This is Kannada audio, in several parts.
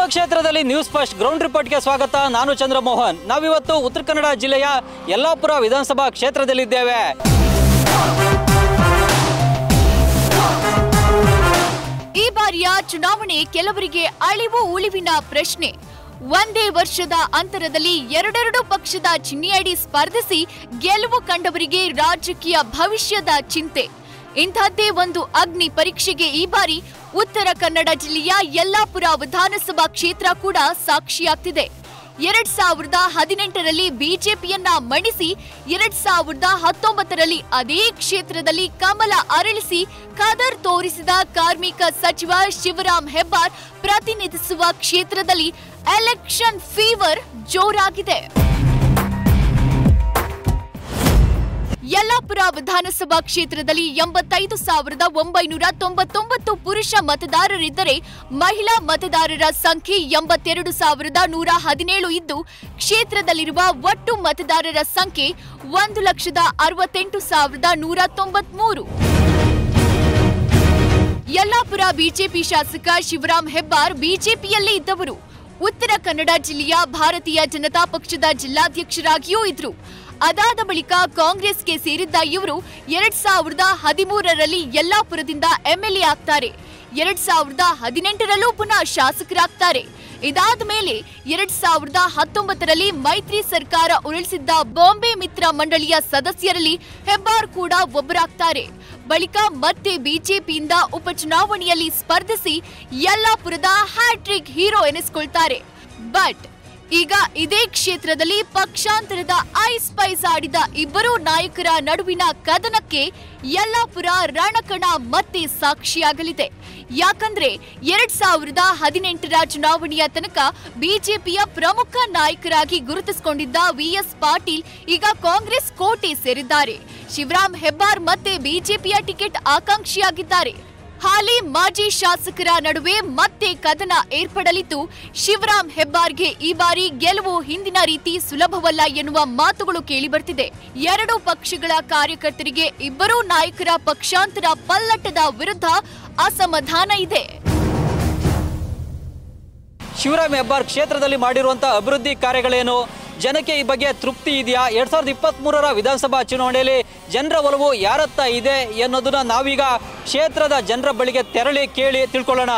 ಕ್ಷೇತ್ರದಲ್ಲಿ ನ್ಯೂಸ್ ಫಸ್ಟ್ ಗ್ರೌಂಡ್ ರಿಪೋರ್ಟ್ಗೆ ಸ್ವಾಗತ. ನಾನು ಚಂದ್ರಮೋಹನ್. ನಾವಿವತ್ತು ಉತ್ತರ ಕನ್ನಡ ಜಿಲ್ಲೆಯ ಯಲ್ಲಾಪುರ ವಿಧಾನಸಭಾ ಕ್ಷೇತ್ರದಲ್ಲಿದ್ದೇವೆ. ಈ ಬಾರಿಯ ಚುನಾವಣೆ ಕೆಲವರಿಗೆ ಅಳಿವು ಉಳಿವಿನ ಪ್ರಶ್ನೆ. ಒಂದೇ ವರ್ಷದ ಅಂತರದಲ್ಲಿ ಎರಡೆರಡು ಪಕ್ಷದ ಚಿಹ್ನೆಯಡಿ ಸ್ಪರ್ಧಿಸಿ ಗೆಲುವು ಕಂಡವರಿಗೆ ರಾಜಕೀಯ ಭವಿಷ್ಯದ ಚಿಂತೆ. ಇಂಥದ್ದೇ ಒಂದು ಅಗ್ನಿ ಪರೀಕ್ಷೆಗೆ ಈ ಬಾರಿ ಉತ್ತರ ಕನ್ನಡ ಜಿಲ್ಲೆಯ ಯಲ್ಲಾಪುರ ವಿಧಾನಸಭಾ ಕ್ಷೇತ್ರ ಕೂಡ ಸಾಕ್ಷಿಯಾಗ್ತಿದೆ. 2018ರಲ್ಲಿ ಬಿಜೆಪಿಯನ್ನ ಮಣಿಸಿ 2019ರಲ್ಲಿ ಅದೇ ಕ್ಷೇತ್ರದಲ್ಲಿ ಕಮಲ ಅರಳಿಸಿ ಕದರ್ ತೋರಿಸಿದ ಕಾರ್ಮಿಕ ಸಚಿವ ಶಿವರಾಮ್ ಹೆಬ್ಬಾರ್ ಪ್ರತಿನಿಧಿಸುವ ಕ್ಷೇತ್ರದಲ್ಲಿ ಎಲೆಕ್ಷನ್ ಫೀವರ್ ಜೋರಾಗಿದೆ. ಯಲ್ಲಾಪುರ ವಿಧಾನಸಭಾ ಕ್ಷೇತ್ರದಲ್ಲಿ 85,999 ಪುರುಷ ಮತದಾರರಿದ್ದರೆ ಮಹಿಳಾ ಮತದಾರರ ಸಂಖ್ಯೆ 82,117 ಇದ್ದು ಕ್ಷೇತ್ರದಲ್ಲಿರುವ ಒಟ್ಟು ಮತದಾರರ ಸಂಖ್ಯೆ 1,68,193. ಯಲ್ಲಾಪುರ ಬಿಜೆಪಿ ಶಾಸಕ ಶಿವರಾಮ್ ಹೆಬ್ಬಾರ್ ಬಿಜೆಪಿಯಲ್ಲೇ ಇದ್ದವರು. ಉತ್ತರ ಕನ್ನಡ ಜಿಲ್ಲೆಯ ಭಾರತೀಯ ಜನತಾ ಪಕ್ಷದ ಜಿಲ್ಲಾಧ್ಯಕ್ಷರಾಗಿಯೂ ಇದ್ರು. ಅದಾದ ಬಳಿಕ ಕಾಂಗ್ರೆಸ್ಗೆ ಸೇರಿದ್ದ ಇವರು 2013ರಲ್ಲಿ ಯಲ್ಲಾಪುರದಿಂದ ಎಂಎಲ್ಎ ಆಗ್ತಾರೆ. 2018ರಲ್ಲೂ ಪುನಃ ಶಾಸಕರಾಗ್ತಾರೆ. ಇದಾದ ಮೇಲೆ 2019ರಲ್ಲಿ ಮೈತ್ರಿ ಸರ್ಕಾರ ಉರುಳಿಸಿದ್ದ ಬಾಂಬೆ ಮಿತ್ರ ಮಂಡಳಿಯ ಸದಸ್ಯರಲ್ಲಿ ಹೆಬ್ಬಾರ್ ಕೂಡ ಒಬ್ಬರಾಗ್ತಾರೆ. ಬಳಿಕ ಮತ್ತೆ ಬಿಜೆಪಿಯಿಂದ ಉಪಚುನಾವಣೆಯಲ್ಲಿ ಸ್ಪರ್ಧಿಸಿ ಯಲ್ಲಾಪುರದ ಹ್ಯಾಟ್ರಿಕ್ ಹೀರೋ ಎನಿಸಿಕೊಳ್ತಾರೆ. ಬಟ್ ಈಗ ಇದೇ ಕ್ಷೇತ್ರದಲ್ಲಿ ಪಕ್ಷಾಂತರದ ಐಸ್ ಆಡಿದ ಇಬ್ಬರೂ ನಾಯಕರ ನಡುವಿನ ಕದನಕ್ಕೆ ಯಲ್ಲಾಪುರ ರಣಕಣ ಮತ್ತೆ ಸಾಕ್ಷಿಯಾಗಲಿದೆ. ಯಾಕಂದ್ರೆ 2018ರ ಚುನಾವಣೆಯ ತನಕ ಬಿಜೆಪಿಯ ಪ್ರಮುಖ ನಾಯಕರಾಗಿ ಗುರುತಿಸಿಕೊಂಡಿದ್ದ ವಿಎಸ್ ಪಾಟೀಲ್ ಈಗ ಕಾಂಗ್ರೆಸ್ ಕೋಟೆ ಸೇರಿದ್ದಾರೆ. ಶಿವರಾಮ್ ಹೆಬ್ಬಾರ್ ಮತ್ತೆ ಬಿಜೆಪಿಯ ಟಿಕೆಟ್ ಆಕಾಂಕ್ಷಿಯಾಗಿದ್ದಾರೆ. ಹಾಲಿ ಮಾಜಿ ಶಾಸಕರ ನಡುವೆ ಮತ್ತೆ ಕದನ ಏರ್ಪಡಲಿದ್ದು ಶಿವರಾಮ್ ಹೆಬ್ಬಾರ್ಗೆ ಈ ಬಾರಿ ಗೆಲುವು ಹಿಂದಿನ ರೀತಿ ಸುಲಭವಲ್ಲ ಎನ್ನುವ ಮಾತುಗಳು ಕೇಳಿಬರ್ತಿದೆ. ಎರಡೂ ಪಕ್ಷಗಳ ಕಾರ್ಯಕರ್ತರಿಗೆ ಇಬ್ಬರೂ ನಾಯಕರ ಪಕ್ಷಾಂತರ ಪಲ್ಲಟದ ವಿರುದ್ಧ ಅಸಮಾಧಾನ ಇದೆ. ಶಿವರಾಮ್ ಹೆಬ್ಬಾರ್ ಕ್ಷೇತ್ರದಲ್ಲಿ ಮಾಡಿರುವಂತಹ ಅಭಿವೃದ್ಧಿ ಕಾರ್ಯಗಳೇನು, ಜನಕ್ಕೆ ಈ ಬಗ್ಗೆ ತೃಪ್ತಿ ಇದೆಯಾ, 2023ರ ವಿಧಾನಸಭಾ ಚುನಾವಣೆಯಲ್ಲಿ ಜನರ ಒಲವು ಯಾರತ್ತ ಇದೆ ಎನ್ನುವುದನ್ನ ನಾವೀಗ ಕ್ಷೇತ್ರದ ಜನರ ಬಳಿಗೆ ತೆರಳಿ ಕೇಳಿ ತಿಳ್ಕೊಳ್ಳೋಣ.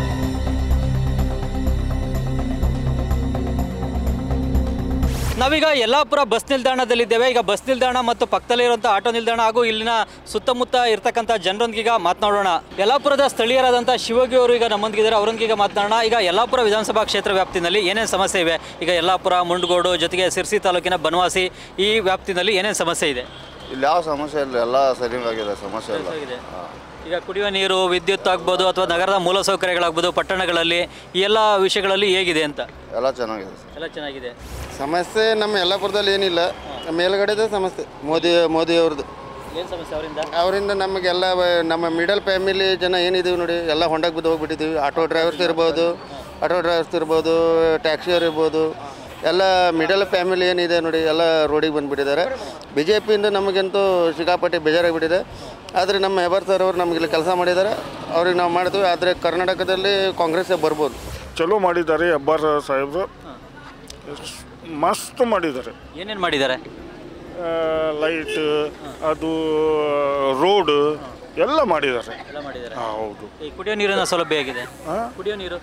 ನಾವೀಗ ಯಲ್ಲಾಪುರ ಬಸ್ ನಿಲ್ದಾಣದಲ್ಲಿದ್ದೇವೆ. ಈಗ ಬಸ್ ನಿಲ್ದಾಣ ಮತ್ತು ಪಕ್ಕದಲ್ಲಿರುವಂಥ ಆಟೋ ನಿಲ್ದಾಣ ಹಾಗೂ ಇಲ್ಲಿನ ಸುತ್ತಮುತ್ತ ಇರ್ತಕ್ಕಂಥ ಜನರೊಂದಿಗೆ ಮಾತನಾಡೋಣ. ಯಲ್ಲಾಪುರದ ಸ್ಥಳೀಯರಾದಂಥ ಶಿವಗಿ ಅವರು ಈಗ ನಮ್ಮೊಂದಿಗಿದ್ದಾರೆ, ಅವರೊಂದಿಗೆ ಮಾತನಾಡೋಣ. ಈಗ ಯಲ್ಲಾಪುರ ವಿಧಾನಸಭಾ ಕ್ಷೇತ್ರ ವ್ಯಾಪ್ತಿನಲ್ಲಿ ಏನೇನು ಸಮಸ್ಯೆ ಇವೆ? ಈಗ ಯಲ್ಲಾಪುರ, ಮುಂಡಗೋಡು ಜೊತೆಗೆ ಸಿರ್ಸಿ ತಾಲೂಕಿನ ಬನವಾಸಿ ಈ ವ್ಯಾಪ್ತಿನಲ್ಲಿ ಏನೇನು ಸಮಸ್ಯೆ ಇದೆ? ಇಲ್ಲಿ ಯಾವ ಸಮಸ್ಯೆ ಇಲ್ಲ, ಎಲ್ಲ ಸರಿಯಾಗಿದೆ, ಸಮಸ್ಯೆ ಇಲ್ಲ. ಈಗ ಕುಡಿಯುವ ನೀರು, ವಿದ್ಯುತ್ ಆಗ್ಬೋದು ಅಥವಾ ನಗರದ ಮೂಲಸೌಕರ್ಯಗಳಾಗ್ಬೋದು, ಪಟ್ಟಣಗಳಲ್ಲಿ ಈ ಎಲ್ಲ ವಿಷಯಗಳಲ್ಲಿ ಹೇಗಿದೆ ಅಂತ? ಎಲ್ಲ ಚೆನ್ನಾಗಿದೆ, ಎಲ್ಲ ಚೆನ್ನಾಗಿದೆ. ಸಮಸ್ಯೆ ನಮ್ಮ ಯಲ್ಲಾಪುರದಲ್ಲಿ ಏನಿಲ್ಲ, ಮೇಲ್ಗಡೆದ ಸಮಸ್ಯೆ ಮೋದಿ ಅವ್ರದ್ದು. ಏನು ಸಮಸ್ಯೆ ಅವರಿಂದ ನಮಗೆಲ್ಲ ನಮ್ಮ ಮಿಡಲ್ ಫ್ಯಾಮಿಲಿ ಜನ ಏನಿದ್ದೀವಿ ನೋಡಿ, ಎಲ್ಲ ಹೊಂಡಕ್ಕೆ ಬಿದ್ದು ಹೋಗ್ಬಿಟ್ಟಿದ್ದೀವಿ. ಆಟೋ ಡ್ರೈವರ್ಸ್ ಇರ್ಬೋದು, ಟ್ಯಾಕ್ಸಿಯವ್ರು ಇರ್ಬೋದು, ಎಲ್ಲ ಮಿಡಲ್ ಫ್ಯಾಮಿಲಿ ಏನಿದೆ ನೋಡಿ ಎಲ್ಲ ರೋಡಿಗೆ ಬಂದುಬಿಟ್ಟಿದ್ದಾರೆ. ಬಿ ಜೆ ಪಿಯಿಂದ ನಮಗಂತೂ ಸಿಕ್ಕಾಪಟ್ಟೆ ಬೇಜಾರಾಗಿಬಿಟ್ಟಿದೆ. ಆದರೆ ನಮ್ಮ ಹೆಬ್ಬಾರ್ ಸರ್ ಅವರು ನಮಗಿಲ್ಲಿ ಕೆಲಸ ಮಾಡಿದ್ದಾರೆ, ಅವ್ರಿಗೆ ನಾವು ಮಾಡ್ತೀವಿ. ಆದರೆ ಕರ್ನಾಟಕದಲ್ಲಿ ಕಾಂಗ್ರೆಸ್ಸೇ ಬರ್ಬೋದು. ಚಲೋ ಮಾಡಿದ್ದಾರೆ ಹೆಬ್ಬಾರ್ ಸಾಹೇಬರು, ಮಸ್ತ್ ಮಾಡಿದ್ದಾರೆ. ಏನೇನು ಮಾಡಿದ್ದಾರೆ? ಲೈಟ್, ಅದು ರೋಡ್ ಎಲ್ಲ ಮಾಡಿದ್ದಾರೆ. ಹೌದು. ಈ ಕುಡಿಯೋ ನೀರಿನ ಸೌಲಭ್ಯ ಹೇಗಿದೆ? ಕುಡಿಯೋ ನೀರು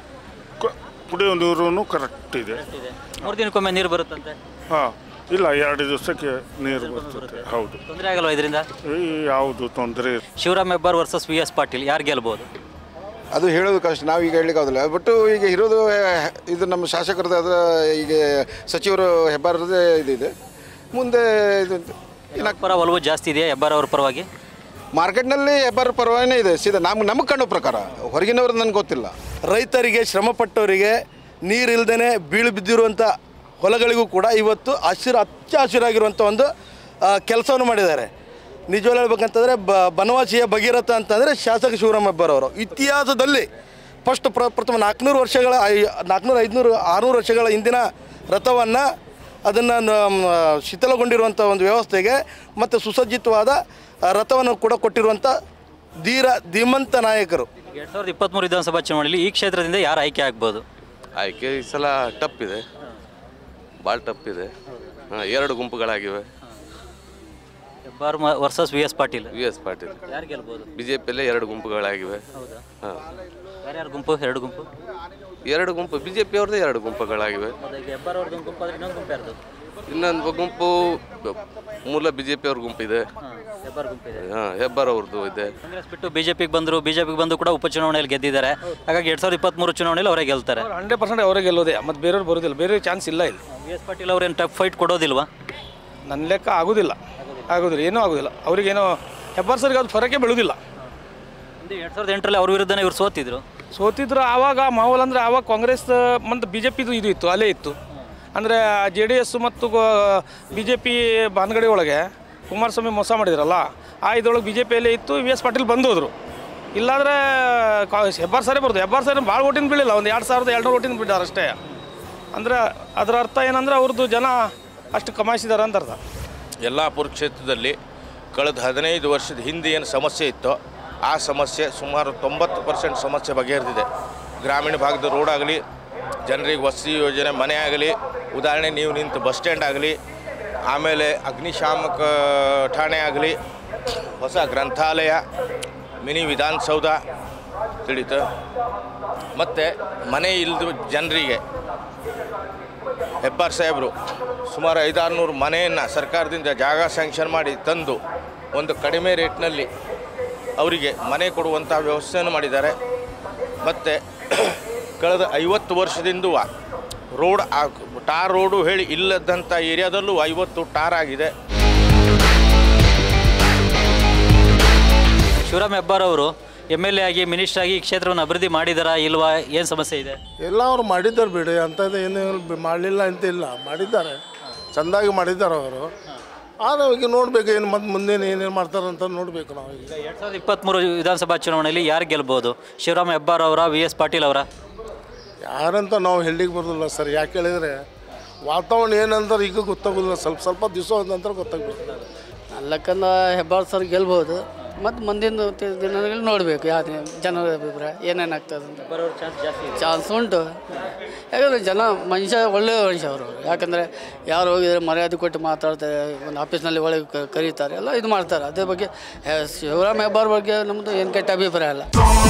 ಕರೆಕ್ಟ್ ಇದೆ. 3 ದಿನಕ್ಕೊಮ್ಮೆ ನೀರು ಬರುತ್ತಂತೆ? ಹಾಂ, ಇಲ್ಲ 2 ದಿವಸಕ್ಕೆ ನೀರು ಬರ್ತದೆ. ಹೌದು. ತೊಂದರೆ ಆಗಲ್ವಾ ಇದರಿಂದ? ಯಾವುದು ತೊಂದರೆ? Shivaram Hebbar versus V S Patil ಯಾರು ಗೆಲ್ಬೋದು? ಅದು ಹೇಳೋದು ಕಷ್ಟ, ನಾವು ಈಗ ಹೇಳಲಿಕ್ಕೆ ಆಗೋದಿಲ್ಲ. ಬಟ್ ಈಗ ಇರೋದು ಇದು ನಮ್ಮ ಶಾಸಕರದ, ಈಗ ಸಚಿವರು ಹೆಬ್ಬಾರದೇ ಇದಿದೆ. ಮುಂದೆ ಇದು ಪರ ಒಲವು ಜಾಸ್ತಿ ಇದೆಯಾ ಹೆಬ್ಬಾರ್ ಅವ್ರ ಪರವಾಗಿ? ಮಾರ್ಕೆಟ್ನಲ್ಲಿ ಹೆಬ್ಬಾರ್ ಪರವಾನೇ ಇದೆ ಸೀದಾ. ನಮಗೆ ಕಂಡ ಪ್ರಕಾರ, ಹೊರಗಿನವ್ರದ್ದು ನನಗೆ ಗೊತ್ತಿಲ್ಲ. ರೈತರಿಗೆ, ಶ್ರಮಪಟ್ಟವರಿಗೆ, ನೀರಿಲ್ಲದೇ ಬೀಳು ಬಿದ್ದಿರುವಂಥ ಹೊಲಗಳಿಗೂ ಕೂಡ ಇವತ್ತು ಹಚ್ಚ ಹಸಿರಾಗಿರುವಂಥ ಒಂದು ಕೆಲಸವನ್ನು ಮಾಡಿದ್ದಾರೆ. ನಿಜವಾಗ್ಲೂ ಹೇಳ್ಬೇಕಂತಂದರೆ ಬನವಾಸಿಯ ಭಗೀರಥ ಅಂತಂದರೆ ಶಾಸಕ ಶಿವರಾಮ್ ಹೆಬ್ಬಾರ್ ಅವರು ಇತಿಹಾಸದಲ್ಲಿ ಪ್ರಥಮ 400 ವರ್ಷಗಳ 400, 500, 600 ವರ್ಷಗಳ ಹಿಂದಿನ ರಥವನ್ನು ಅದನ್ನು ಶಿಥಿಲಗೊಂಡಿರುವಂಥ ಒಂದು ವ್ಯವಸ್ಥೆಗೆ ಮತ್ತು ಸುಸಜ್ಜಿತವಾದ ರಥವನ್ನು ಕೂಡ ಕೊಟ್ಟಿರುವಂಥ ಧೀಮಂತ ನಾಯಕರು. 2023 ವಿಧಾನಸಭಾ ಚುನಾವಣೆಯಲ್ಲಿ ಈ ಕ್ಷೇತ್ರದಿಂದ ಯಾರು ಆಯ್ಕೆ ಆಗ್ಬೋದು? ಆಯ್ಕೆ ಈ ಸಲ ಟಪ್ ಇದೆ, ಭಾಳ ಟಪ್ ಇದೆ. ಎರಡು ಗುಂಪುಗಳಾಗಿವೆ. Hebbar versus VS Patil. VS Patil ಯಾರು ಗೆಲ್ಬೋದು? BJPಯಲ್ಲೇ ಎರಡು ಗುಂಪುಗಳಾಗಿವೆ. ಹೌದಾ? ಹಾಂ, ಯಾರ್ಯಾರು ಗುಂಪು? ಎರಡು ಗುಂಪು BJP ಅವ್ರದ್ದೇ ಎರಡು ಗುಂಪುಗಳಾಗಿವೆ. ಈಗ ಹೆಬ್ಬಾರ್ ಅವ್ರದ್ದು ಒಂದು ಗುಂಪು ಆದರೆ ಇನ್ನೊಂದು ಗುಂಪು ಯಾರ್ದು? ಇನ್ನೊಂದು ಗುಂಪು ಮೂಲ BJP ಅವ್ರ ಗುಂಪಿದೆ. ಹೆಬ್ಬಾರ್ ಗುಂಪು ಇದೆ. ಹಾಂ, ಹೆಬ್ಬಾರ್ ಅವ್ರದ್ದು ಇದೆ. ಕಾಂಗ್ರೆಸ್ ಬಿಟ್ಟು ಬಿಜೆಪಿಗೆ ಬಂದು ಕೂಡ ಉಪಚುನಾವಣೆಯಲ್ಲಿ ಗೆದ್ದಿದ್ದಾರೆ. ಹಾಗಾಗಿ 2023 ಚುನಾವಣೆಯಲ್ಲಿ ಅವರೇ ಗೆಲ್ತಾರೆ. 100% ಅವರೇ ಗೆಲ್ಲೋದೇ, ಮತ್ತು ಬೇರೆಯವ್ರು ಬರೋದಿಲ್ಲ, ಬೇರೆ ಚಾನ್ಸ್ ಇಲ್ಲ ಇಲ್ಲಿ. VS ಪಾಟೀಲ್ ಅವ್ರೇನು ಟಫ್ ಫೈಟ್ ಕೊಡೋದಿಲ್ವಾ? ನನ್ನ ಲೆಕ್ಕ ಆಗೋದಿಲ್ಲ, ಏನೂ ಆಗೋದಿಲ್ಲ. ಅವ್ರಿಗೇನೋ ಹೆಬ್ಬಾರ್ ಸರ್ಗೆ ಅದು ಫರಕ್ಕೆ ಬೀಳೋದಿಲ್ಲ. 2008ರಲ್ಲಿ ಅವ್ರ ವಿರುದ್ಧನೇ ಇವ್ರು ಸೋತಿದ್ರು. ಆವಾಗ ಮಾಹೋಲ್ ಅಂದರೆ ಆವಾಗ ಕಾಂಗ್ರೆಸ್ ಮತ್ತು BJPದು ಇದು ಇತ್ತು, ಅಲ್ಲೇ ಇತ್ತು. ಅಂದರೆ JDS ಮತ್ತು BJP ಬಾನ್ಗಡಿ ಒಳಗೆ ಕುಮಾರಸ್ವಾಮಿ ಮೋಸ ಮಾಡಿದ್ರಲ್ಲ, ಆ ಇದ್ರೊಳಗೆ BJPಯಲ್ಲೇ ಇತ್ತು. VS ಪಾಟೀಲ್ ಬಂದೋದ್ರು. ಇಲ್ಲಾಂದರೆ ಹೆಬ್ಬಾರ್ ಸರೇ ಬರೋದು. ಹೆಬ್ಬಾರ್ ಸರಿ ಭಾಳ ಓಟಿನ ಬೀಳಿಲ್ಲ, ಒಂದು 2200 ಓಟಿನ ಬಿಟ್ಟಾರೆ ಅಷ್ಟೇ. ಅಂದರೆ ಅದರ ಅರ್ಥ ಏನಂದರೆ ಅವ್ರದ್ದು ಜನ ಅಷ್ಟು ಕಮಾಯಿಸಿದ್ದಾರೆ ಅಂತ ಅರ್ಥ. ಯಲ್ಲಾಪುರ ಕ್ಷೇತ್ರದಲ್ಲಿ ಕಳೆದ 15 ವರ್ಷದ ಹಿಂದೆ ಏನು ಸಮಸ್ಯೆ ಇತ್ತೋ ಆ ಸಮಸ್ಯೆ ಸುಮಾರು 90% ಸಮಸ್ಯೆ ಬಗೆಹರಿದಿದೆ. ಗ್ರಾಮೀಣ ಭಾಗದ ರೋಡ್ ಆಗಲಿ, ಜನರಿಗೆ ವಸತಿ ಯೋಜನೆ, ಮನೆ ಆಗಲಿ, ಉದಾಹರಣೆ ನೀವು ನಿಂತು ಬಸ್ ಸ್ಟ್ಯಾಂಡ್ ಆಗಲಿ, ಆಮೇಲೆ ಅಗ್ನಿಶಾಮಕ ಠಾಣೆ ಆಗಲಿ, ಹೊಸ ಗ್ರಂಥಾಲಯ, ಮಿನಿ ವಿಧಾನಸೌಧ ತಿಳಿತು. ಮತ್ತು ಮನೆ ಇಲ್ಲದ ಜನರಿಗೆ ಹೆಬ್ಬಾರ್ ಸಾಹೇಬರು ಸುಮಾರು 500-600 ಮನೆಯನ್ನು ಸರ್ಕಾರದಿಂದ ಜಾಗ ಸ್ಯಾಂಕ್ಷನ್ ಮಾಡಿ ತಂದು ಒಂದು ಕಡಿಮೆ ರೇಟ್ನಲ್ಲಿ ಅವರಿಗೆ ಮನೆ ಕೊಡುವಂಥ ವ್ಯವಸ್ಥೆಯನ್ನು ಮಾಡಿದ್ದಾರೆ. ಮತ್ತು ಕಳೆದ 50 ವರ್ಷದಿಂದ ರೋಡ್ ಟಾರ್ ರೋಡು ಹೇಳಿ ಇಲ್ಲದಂಥ ಏರಿಯಾದಲ್ಲೂ 50 ಟಾರ್ ಆಗಿದೆ. ಶಿವರಾಮ್ ಹೆಬ್ಬಾರ್ ಅವರು MLA ಆಗಿ ಮಿನಿಸ್ಟರ್ ಆಗಿ ಈ ಕ್ಷೇತ್ರವನ್ನು ಅಭಿವೃದ್ಧಿ ಮಾಡಿದಾರಾ ಇಲ್ವಾ? ಏನು ಸಮಸ್ಯೆ ಇದೆ? ಎಲ್ಲ ಅವರು ಮಾಡಿದ್ದಾರೆ ಬಿಡಿ, ಅಂಥದ್ದು ಏನು ಮಾಡಲಿಲ್ಲ ಅಂತ ಇಲ್ಲ, ಮಾಡಿದ್ದಾರೆ, ಚೆಂದಾಗಿ ಮಾಡಿದ್ದಾರೆ ಅವರು. ಆದರೆ ಈಗ ನೋಡಬೇಕು ಏನು ಮತ್ತು ಮುಂದೇನು ಏನೇನು ಮಾಡ್ತಾರೆ ಅಂತ ನೋಡಬೇಕು ನಾವು. ಈಗ 2023 ವಿಧಾನಸಭಾ ಚುನಾವಣೆಯಲ್ಲಿ ಯಾರು ಗೆಲ್ಬೋದು? ಶಿವರಾಮ್ ಹೆಬ್ಬಾರ್ ಅವರ, VS ಪಾಟೀಲ್ ಅವರ? ಯಾರಂತ ನಾವು ಹೇಳಿಕ್ಕೆ ಬರೋದಿಲ್ಲ ಸರ್. ಯಾಕೆ ಹೇಳಿದರೆ ವಾತಾವರಣ ಏನಂತಾರೆ ಈಗ ಗೊತ್ತಾಗೋದಿಲ್ಲ, ಸ್ವಲ್ಪ ದಿವಸ ನಂತರ ಗೊತ್ತಾಗ್ಬೇಕು. ಅಲ್ಲಕ್ಕಂದ ಹೆಬ್ಬಾರ್ ಸರ್ ಗೆಲ್ಬೋದು, ಮತ್ತು ಮುಂದಿನ ದಿನಗಳಲ್ಲಿ ನೋಡಬೇಕು ಯಾವ ಜನರ ಅಭಿಪ್ರಾಯ ಏನೇನಾಗ್ತದೆ ಅಂತ. ಚಾನ್ಸ್ ಉಂಟು. ಯಾಕಂದರೆ ಮನುಷ್ಯ ಒಳ್ಳೆಯ ಮನುಷ್ಯ ಅವರು. ಯಾಕಂದರೆ ಯಾರು ಹೋಗಿದರೆ ಮರ್ಯಾದೆ ಕೊಟ್ಟು ಮಾತಾಡ್ತಾರೆ, ಒಂದು ಆಫೀಸ್ನಲ್ಲಿ ಒಳಗೆ ಕರೀತಾರೆ, ಎಲ್ಲ ಇದು ಮಾಡ್ತಾರೆ. ಅದೇ ಬಗ್ಗೆ ಶಿವರಾಮ್ ಹೆಬ್ಬಾರ್ ಬಗ್ಗೆ ನಮ್ಮದು ಏನು ಕೆಟ್ಟ ಅಭಿಪ್ರಾಯ ಅಲ್ಲ.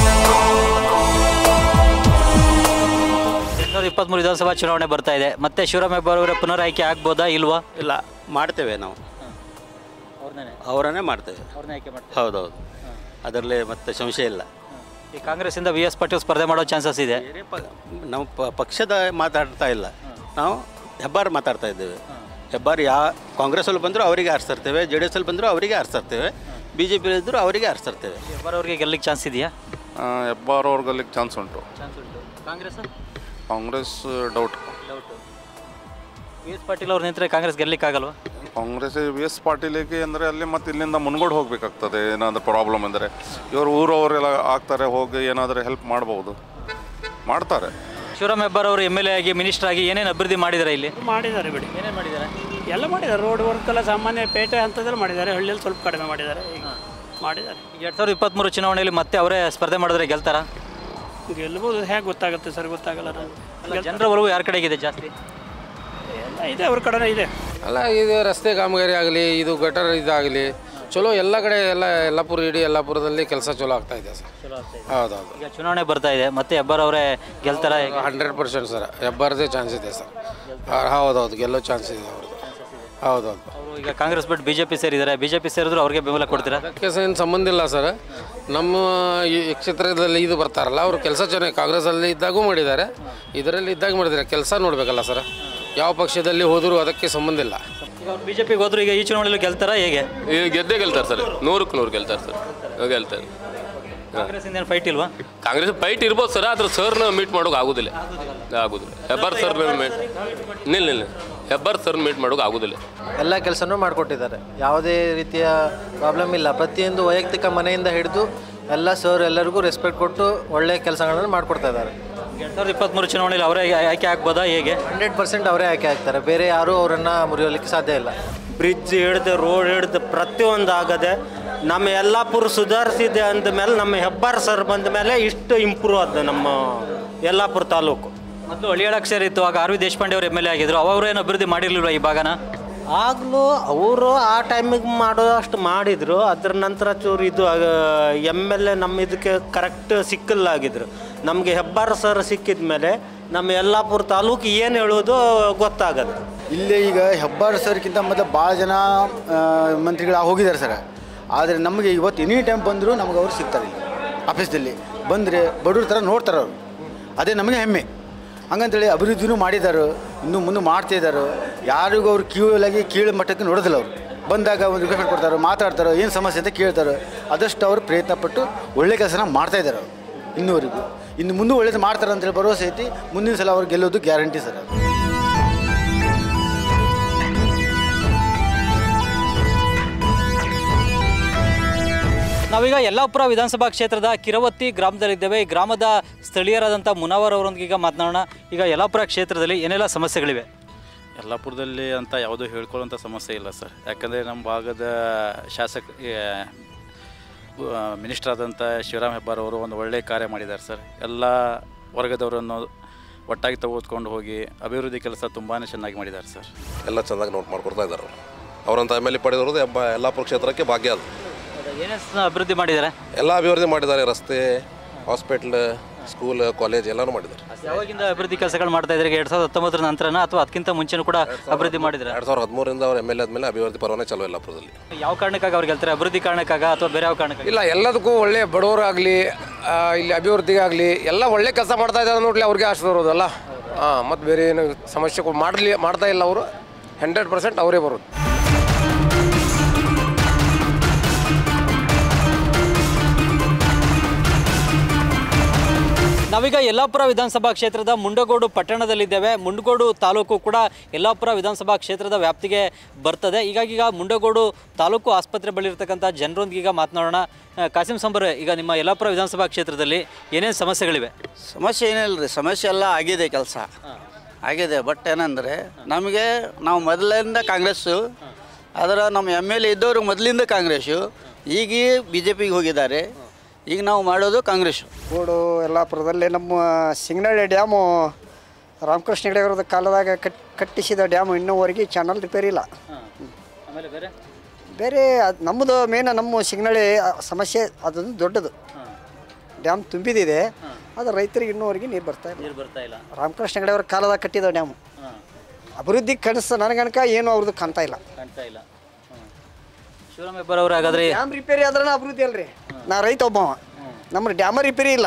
2023 ವಿಧಾನಸಭಾ ಚುನಾವಣೆ ಬರ್ತಾ ಇದೆ, ಮತ್ತೆ ಶಿವರಾಮ್ ಹೆಬ್ಬಾರ್ ಅವರ ಪುನರಾಯ್ಕೆ ಆಗ್ಬೋದಾ ಇಲ್ವಾ? ಇಲ್ಲ, ಮಾಡ್ತೇವೆ ನಾವು, ಅವರನ್ನೇ ಮಾಡ್ತೇವೆ. ಹೌದೌದು, ಅದರಲ್ಲಿ ಮತ್ತೆ ಸಂಶಯ ಇಲ್ಲ. ಈ ಕಾಂಗ್ರೆಸ್ಸಿಂದ VS ಪಾಟೀಲ್ ಸ್ಪರ್ಧೆ ಮಾಡೋ ಚಾನ್ಸಸ್ ಇದೆ. ನಾವು ಪಕ್ಷದ ಮಾತಾಡ್ತಾ ಇಲ್ಲ, ನಾವು ಹೆಬ್ಬಾರ್ ಮಾತಾಡ್ತಾ ಇದ್ದೇವೆ. ಹೆಬ್ಬಾರ್ ಕಾಂಗ್ರೆಸ್ಸಲ್ಲಿ ಬಂದರೂ ಅವರಿಗೆ ಆರಿಸ್ತಿರ್ತೇವೆ, JDS ಅಲ್ಲಿ ಬಂದರೂ ಅವರಿಗೆ ಆರಿಸ್ತಿರ್ತೇವೆ, BJP ಇದ್ದರೂ ಅವರಿಗೆ ಆರಿಸ್ತಿರ್ತೇವೆ. ಹೆಬ್ಬಾರ್ ಅವ್ರಿಗೆ ಗೆಲ್ಲಕ್ಕೆ ಚಾನ್ಸ್ ಇದೆಯಾ? ಹೆಬ್ಬಾರ್ ಅವ್ರು ಗೆಲ್ಲಕ್ಕೆ ಚಾನ್ಸ್ ಉಂಟು. ಕಾಂಗ್ರೆಸ್ ಡೌಟ್. VS ಪಾಟೀಲ್ ಅವ್ರು ನಿಂತರೆ ಕಾಂಗ್ರೆಸ್ ಗೆಲ್ಲಕ್ಕಾಗಲ್ವಾ? ಕಾಂಗ್ರೆಸ್ VS ಪಾಟೀಲಿಗೆ ಅಂದರೆ ಅಲ್ಲಿ ಮತ್ತೆ ಇಲ್ಲಿಂದ ಮುನ್ಗಡೆ ಹೋಗಬೇಕಾಗ್ತದೆ. ಏನಾದರೂ ಪ್ರಾಬ್ಲಮ್ ಅಂದರೆ ಇವರು ಊರವರೆಲ್ಲ ಆಗ್ತಾರೆ, ಹೋಗಿ ಏನಾದರೂ ಹೆಲ್ಪ್ ಮಾಡ್ಬೋದು, ಮಾಡ್ತಾರೆ. ಶಿವರಾಮ್ ಹೆಬ್ಬಾರ್ ಅವರು MLA ಆಗಿ ಮಿನಿಸ್ಟರ್ ಆಗಿ ಏನೇನು ಅಭಿವೃದ್ಧಿ ಮಾಡಿದ್ದಾರೆ ಇಲ್ಲಿ? ಮಾಡಿದ್ದಾರೆ ಬಿಡಿ. ಏನೇನು ಮಾಡಿದ್ದಾರೆ? ಎಲ್ಲ ಮಾಡಿದ್ದಾರೆ. ರೋಡ್ ವರ್ಕ್ ಎಲ್ಲ ಸಾಮಾನ್ಯ ಪೇಟೆ ಅಂಥದ್ರಲ್ಲಿ ಮಾಡಿದ್ದಾರೆ, ಹಳ್ಳಿಯಲ್ಲಿ ಸ್ವಲ್ಪ ಕಡಿಮೆ ಮಾಡಿದ್ದಾರೆ. ಮಾಡಿದ್ದಾರೆ. 2023 ಚುನಾವಣೆಯಲ್ಲಿ ಮತ್ತೆ ಅವರೇ ಸ್ಪರ್ಧೆ ಮಾಡಿದ್ರೆ ಗೆಲ್ತಾರಾ? ಗೆಲ್ಬೋದು, ಹೇಗೆ ಗೊತ್ತಾಗುತ್ತೆ ಸರ್? ಗೊತ್ತಾಗಲ್ಲ. ಜನರ ಒಲವು ಯಾರ ಕಡೆಗಿದೆ ಜಾಸ್ತಿ? ಎಲ್ಲ ಇದೆ, ಅವ್ರ ಕಡೆನೇ ಇದೆ. ಅಲ್ಲ, ಇದು ರಸ್ತೆ ಕಾಮಗಾರಿ ಆಗಲಿ, ಇದು ಗಟರ್ ಇದಾಗಲಿ, ಚಲೋ ಎಲ್ಲ ಕಡೆ ಯಲ್ಲಾಪುರ ಇಡೀ ಯಲ್ಲಾಪುರದಲ್ಲಿ ಕೆಲಸ ಚಲೋ ಆಗ್ತಾ ಇದೆ ಸರ್. ಹೌದೌದು. ಈಗ ಚುನಾವಣೆ ಬರ್ತಾ ಇದೆ, ಮತ್ತೆ ಹೆಬ್ಬಾರ್ ಅವರೇ ಗೆಲ್ತಾರ? 100% ಸರ್, ಹೆಬ್ಬಾರ್ದೇ ಚಾನ್ಸ್ ಇದೆ ಸರ್. ಹೌದೌದು, ಗೆಲ್ಲೋ ಚಾನ್ಸ್ ಇದೆ ಅವ್ರದ್ದು. ಹೌದೌದು. ಅವರು ಈಗ ಕಾಂಗ್ರೆಸ್ ಬಿಟ್ಟು BJP ಸೇರಿದ್ದಾರೆ, BJP ಸೇರಿದ್ರು ಅವ್ರಿಗೆ ಬೆಂಬಲ ಕೊಡ್ತೀರಾ? ಅದಕ್ಕೆ ಏನು ಸಂಬಂಧ ಇಲ್ಲ ಸರ್. ನಮ್ಮ ಈ ಕ್ಷೇತ್ರದಲ್ಲಿ ಇದು ಬರ್ತಾರಲ್ಲ, ಅವರು ಕೆಲಸ ಚೆನ್ನಾಗಿ ಕಾಂಗ್ರೆಸ್ಸಲ್ಲಿ ಇದ್ದಾಗೂ ಮಾಡಿದ್ದಾರೆ, ಇದರಲ್ಲಿ ಇದ್ದಾಗ ಮಾಡಿದ್ದಾರೆ. ಕೆಲಸ ನೋಡಬೇಕಲ್ಲ ಸರ್, ಯಾವ ಪಕ್ಷದಲ್ಲಿ ಹೋದರೂ ಅದಕ್ಕೆ ಸಂಬಂಧ ಇಲ್ಲ. BJPಗೆ ಹೋದ್ರು ಈಗ ಈ ಚುನಾವಣೆಯಲ್ಲಿ ಗೆಲ್ತಾರಾ ಹೇಗೆ? ಗೆದ್ದೇ ಗೆಲ್ತಾರೆ ಸರ್, 100ಕ್ಕೆ 100 ಗೆಲ್ತಾರೆ ಸರ್, ಗೆಲ್ತಾರೆ. ಕಾಂಗ್ರೆಸ್ಸಿಂದ ಏನು ಫೈಟ್ ಇಲ್ವಾ? ಕಾಂಗ್ರೆಸ್ ಫೈಟ್ ಇರ್ಬೋದು ಸರ್, ಆದ್ರೆ ಸರ್ನ ಮೀಟ್ ಮಾಡೋಕೆ ಆಗೋದಿಲ್ಲ. ಹೆಬ್ಬಾರ್ ಸರ್ ನಿಲ್ಲ ಹೆಬ್ಬಾರ್ ಸರ್ ಮೀಟ್ ಮಾಡೋಕೆ ಆಗೋದಿಲ್ಲ. ಎಲ್ಲ ಕೆಲಸನೂ ಮಾಡಿಕೊಟ್ಟಿದ್ದಾರೆ, ಯಾವುದೇ ರೀತಿಯ ಪ್ರಾಬ್ಲಮ್ ಇಲ್ಲ. ಪ್ರತಿಯೊಂದು ವೈಯಕ್ತಿಕ ಮನೆಯಿಂದ ಹಿಡಿದು ಎಲ್ಲ ಸರ್ ಎಲ್ಲರಿಗೂ ರೆಸ್ಪೆಕ್ಟ್ ಕೊಟ್ಟು ಒಳ್ಳೆಯ ಕೆಲಸಗಳನ್ನು ಮಾಡಿಕೊಡ್ತಾ ಇದ್ದಾರೆ. 2023 ಚುನಾವಣೆಯಲ್ಲಿ ಅವರೇ ಆಯ್ಕೆ ಆಗ್ಬೋದಾ ಹೇಗೆ? 100% ಅವರೇ ಆಯ್ಕೆ ಆಗ್ತಾರೆ, ಬೇರೆ ಯಾರೂ ಅವರನ್ನು ಮುರಿಯೋಲಿಕ್ಕೆ ಸಾಧ್ಯ ಇಲ್ಲ. ಬ್ರಿಡ್ಜ್ ಹಿಡ್ದು ರೋಡ್ ಹಿಡ್ದು ಪ್ರತಿಯೊಂದು ಆಗದೆ. ನಮ್ಮ ಯಲ್ಲಾಪುರ ಸುಧಾರಿಸಿದೆ ಅಂದ ಮೇಲೆ, ನಮ್ಮ ಹೆಬ್ಬಾರ್ ಸರ್ ಬಂದ ಮೇಲೆ ಇಷ್ಟು ಇಂಪ್ರೂವ್ ಆದ ನಮ್ಮ ಯಲ್ಲಾಪುರ ತಾಲೂಕು. ಮೊದಲು ಹಳಿಯಾಳಕ್ಷರ ಇತ್ತು, ಆಗ ಆರ್ ವಿ ದೇಶಪಾಂಡೆ ಅವರು MLA ಆಗಿದ್ರು, ಅವರು ಏನು ಅಭಿವೃದ್ಧಿ ಮಾಡಿರಲಿಲ್ವ ಈ ಭಾಗನ? ಆಗಲೂ ಅವರು ಆ ಟೈಮಿಗೆ ಮಾಡೋಷ್ಟು ಮಾಡಿದರು. ಅದರ ನಂತರ ಚೂರು ಇದು MLA ನಮ್ಮ ಇದಕ್ಕೆ ಕರೆಕ್ಟ್ ಸಿಕ್ಕಿಲ್ಲಾಗಿದ್ರು. ನಮಗೆ ಹೆಬ್ಬಾರ್ ಸರ್ ಸಿಕ್ಕಿದ ಮೇಲೆ ನಮ್ಮ ಯಲ್ಲಾಪುರ ತಾಲೂಕು ಏನು ಹೇಳೋದು ಗೊತ್ತಾಗದು. ಇಲ್ಲೇ ಈಗ ಹೆಬ್ಬಾರ್ ಸರ್ಕ್ಕಿಂತ ಮೊದಲು ಭಾಳ ಜನ ಮಂತ್ರಿಗಳು ಹೋಗಿದ್ದಾರೆ ಸರ್. ಆದರೆ ನಮಗೆ ಇವತ್ತು ಎನಿ ಟೈಮ್ ಬಂದರೂ ನಮಗೆ ಅವ್ರು ಸಿಗ್ತಾರೆ. ಇಲ್ಲಿ ಆಫೀಸ್ದಲ್ಲಿ ಬಂದರೆ ಬಡವ್ರ ಥರ ನೋಡ್ತಾರೆ ಅವರು. ಅದೇ ನಮಗೆ ಹೆಮ್ಮೆ. ಹಂಗಂತೇಳಿ ಅಭಿವೃದ್ಧಿನೂ ಮಾಡಿದ್ದಾರೆ, ಇನ್ನೂ ಮುಂದೆ ಮಾಡ್ತಾಯಿದ್ದಾರೆ. ಯಾರಿಗೂ ಅವ್ರು ಕೀಳು ಮಟ್ಟಕ್ಕೆ ನೋಡೋದಿಲ್ಲ. ಅವರು ಬಂದಾಗ ಒಂದು ರಿಕ್ವೆಸ್ಟ್ ಕೊಡ್ತಾರೆ, ಮಾತಾಡ್ತಾರೆ, ಏನು ಸಮಸ್ಯೆ ಅಂತ ಕೇಳ್ತಾರೆ. ಅದಷ್ಟು ಅವರು ಪ್ರಯತ್ನಪಟ್ಟು ಒಳ್ಳೆ ಕೆಲಸನ ಮಾಡ್ತಾಯಿದ್ದಾರೆ ಅವರು ಇನ್ನೂವರೆಗೂ. ಇನ್ನು ಮುಂದೆ ಒಳ್ಳೇದು ಮಾಡ್ತಾರೆ ಅಂತೇಳಿ ಭರವಸೆ ಐತಿ. ಮುಂದಿನ ಸಲ ಅವ್ರು ಗೆಲ್ಲೋದು ಗ್ಯಾರಂಟಿ ಸರ್. ಅದು ನಾವೀಗ ಯಲ್ಲಾಪುರ ವಿಧಾನಸಭಾ ಕ್ಷೇತ್ರದ ಕಿರವತ್ತಿ ಗ್ರಾಮದಲ್ಲಿದ್ದೇವೆ. ಈ ಗ್ರಾಮದ ಸ್ಥಳೀಯರಾದಂಥ ಮುನಾವರ್ ಅವರೊಂದಿಗೆ ಮಾತನಾಡೋಣ. ಈಗ ಯಲ್ಲಾಪುರ ಕ್ಷೇತ್ರದಲ್ಲಿ ಏನೆಲ್ಲ ಸಮಸ್ಯೆಗಳಿವೆ? ಯಲ್ಲಾಪುರದಲ್ಲಿ ಅಂತ ಯಾವುದೂ ಹೇಳ್ಕೊಳ್ಳೋಂಥ ಸಮಸ್ಯೆ ಇಲ್ಲ ಸರ್. ಯಾಕಂದರೆ ನಮ್ಮ ಭಾಗದ ಮಿನಿಸ್ಟರ್ ಆದಂಥ ಶಿವರಾಮ್ ಹೆಬ್ಬಾರ್ ಅವರು ಒಂದು ಒಳ್ಳೆಯ ಕಾರ್ಯ ಮಾಡಿದ್ದಾರೆ ಸರ್. ಎಲ್ಲ ವರ್ಗದವರನ್ನು ಒಟ್ಟಾಗಿ ತೆಗೆದುಕೊಂಡು ಹೋಗಿ ಅಭಿವೃದ್ಧಿ ಕೆಲಸ ತುಂಬಾ ಚೆನ್ನಾಗಿ ಮಾಡಿದ್ದಾರೆ ಸರ್. ಎಲ್ಲ ಚೆನ್ನಾಗಿ ನೋಟ್ ಮಾಡ್ಕೊಡ್ತಾ ಇದ್ದಾರೆ ಅವರಂತ MLA ಪಡೆದವ್ರದ್ದು ಯಲ್ಲಾಪುರ ಕ್ಷೇತ್ರಕ್ಕೆ ಭಾಗ್ಯ ಅದು. ಏನೇನು ಅಭಿವೃದ್ಧಿ ಮಾಡಿದ್ದಾರೆ? ಎಲ್ಲ ಅಭಿವೃದ್ಧಿ ಮಾಡಿದ್ದಾರೆ. ರಸ್ತೆ, ಹಾಸ್ಪಿಟ್ಲ್, ಸ್ಕೂಲ್, ಕಾಲೇಜ್ ಎಲ್ಲನೂ ಮಾಡಿದ್ದಾರೆ. ಯಾವಾಗಿಂದ ಅಭಿವೃದ್ಧಿ ಕೆಲಸಗಳು ಮಾಡ್ತಾ ಇದ್ದಾರೆ? 2019 ನಂತರನ ಅಥವಾ ಅದಕ್ಕಿಂತ ಮುಂಚೆನೂ ಕೂಡ ಅಭಿವೃದ್ಧಿ ಮಾಡಿದ್ದಾರೆ? 2013ರಿಂದ ಅವ್ರು MLA ಆದಮೇಲೆ ಅಭಿವೃದ್ಧಿ ಪರವಾನೆ ಚಲೋ ಯಲ್ಲಾಪುರದಲ್ಲಿ. ಯಾವ ಕಾರಣಕ್ಕಾಗಿ ಅವ್ರು ಗೆಲ್ತಾರೆ? ಅಭಿವೃದ್ಧಿ ಕಾರಣಕ್ಕಾಗ ಅಥವಾ ಬೇರೆ ಯಾವ ಕಾರಣಕ್ಕಾಗಿ? ಇಲ್ಲ, ಎಲ್ಲದಕ್ಕೂ ಒಳ್ಳೆ ಬಡವರಾಗಲಿ ಇಲ್ಲಿ ಅಭಿವೃದ್ಧಿಗಾಗಲಿ ಎಲ್ಲ ಒಳ್ಳೆ ಕೆಲಸ ಮಾಡ್ತಾ ಇದ್ದಾರೆ ನೋಡಲಿ, ಅವ್ರಿಗೆ ಆಶೀರ್ವಾದಲ್ಲ. ಮತ್ತು ಬೇರೆ ಏನು ಸಮಸ್ಯೆಗಳು ಮಾಡ್ತಾ ಇಲ್ಲ ಅವರು. 100% ಅವರೇ ಬರೋದು. ನಾವೀಗ ಯಲ್ಲಾಪುರ ವಿಧಾನಸಭಾ ಕ್ಷೇತ್ರದ ಮುಂಡಗೋಡು ಪಟ್ಟಣದಲ್ಲಿದ್ದೇವೆ. ಮುಂಡಗೋಡು ತಾಲೂಕು ಕೂಡ ಯಲ್ಲಾಪುರ ವಿಧಾನಸಭಾ ಕ್ಷೇತ್ರದ ವ್ಯಾಪ್ತಿಗೆ ಬರ್ತದೆ. ಹೀಗಾಗಿ ಈಗ ಮುಂಡಗೋಡು ತಾಲೂಕು ಆಸ್ಪತ್ರೆ ಬಳಿ ಇರ್ತಕ್ಕಂಥ ಜನರೊಂದಿಗೆ ಮಾತನಾಡೋಣ. ಕಾಸಿಂ ಸಂಬರ್, ಈಗ ನಿಮ್ಮ ಯಲ್ಲಾಪುರ ವಿಧಾನಸಭಾ ಕ್ಷೇತ್ರದಲ್ಲಿ ಏನೇನು ಸಮಸ್ಯೆಗಳಿವೆ? ಸಮಸ್ಯೆ ಏನಿಲ್ಲ ರೀ, ಸಮಸ್ಯೆ ಎಲ್ಲ ಆಗಿದೆ, ಕೆಲಸ ಆಗಿದೆ. ಬಟ್ ಏನಂದರೆ ನಮಗೆ ನಾವು ಮೊದಲಿಂದ ಕಾಂಗ್ರೆಸ್ಸು, ಅದರ ನಮ್ಮ MLA ಇದ್ದವರು ಮೊದಲಿಂದ ಕಾಂಗ್ರೆಸ್ಸು, ಈಗ BJPಗೆ ಹೋಗಿದ್ದಾರೆ. ಈಗ ನಾವು ಮಾಡೋದು ಕಾಂಗ್ರೆಸ್ಸು. ಗೋಡು ಯಲ್ಲಾಪುರದಲ್ಲಿ ನಮ್ಮ ಸಿಂಗನಹಳ್ಳಿ ಡ್ಯಾಮು ರಾಮಕೃಷ್ಣ ಹೆಗಡೆ ಅವರದ ಕಾಲದಾಗ ಕಟ್ಟಿಸಿದ ಡ್ಯಾಮು ಇನ್ನೂವರೆಗೆ ಚಾನಲ್ ರಿಪೇರಿ ಇಲ್ಲ. ಬೇರೆ ನಮ್ಮದು ಮೇನ್ ನಮ್ಮ ಸಿಂಗನಹಳ್ಳಿ ಸಮಸ್ಯೆ ಅದೊಂದು ದೊಡ್ಡದು. ಡ್ಯಾಮ್ ತುಂಬಿದಿದೆ, ಅದು ರೈತರಿಗೆ ಇನ್ನೂವರೆಗೆ ನೀರು ಬರ್ತಾ ಇಲ್ಲ. ರಾಮಕೃಷ್ಣ ಹೆಗಡೆ ಅವರ ಕಾಲದಾಗ ಕಟ್ಟಿದ ಡ್ಯಾಮು ಅಭಿವೃದ್ಧಿ ನನಗನಕ ಏನು ಅವ್ರದ್ದು ಕಾಣ್ತಾ ಇಲ್ಲ. ಶಿವರಾಮ್ ಹೆಬ್ಬಾರ್ ಅವರು ಹಾಗಾದ್ರೆ ಡ್ಯಾಮ್ ರಿಪೇರಿ ಆದ್ರೆ ಅಭಿವೃದ್ಧಿ ಅಲ್ರಿ. ನಾ ರೈತ ಒಬ್ಬವ, ನಮ್ಮ ಡ್ಯಾಮ ರಿಪೇರಿ ಇಲ್ಲ,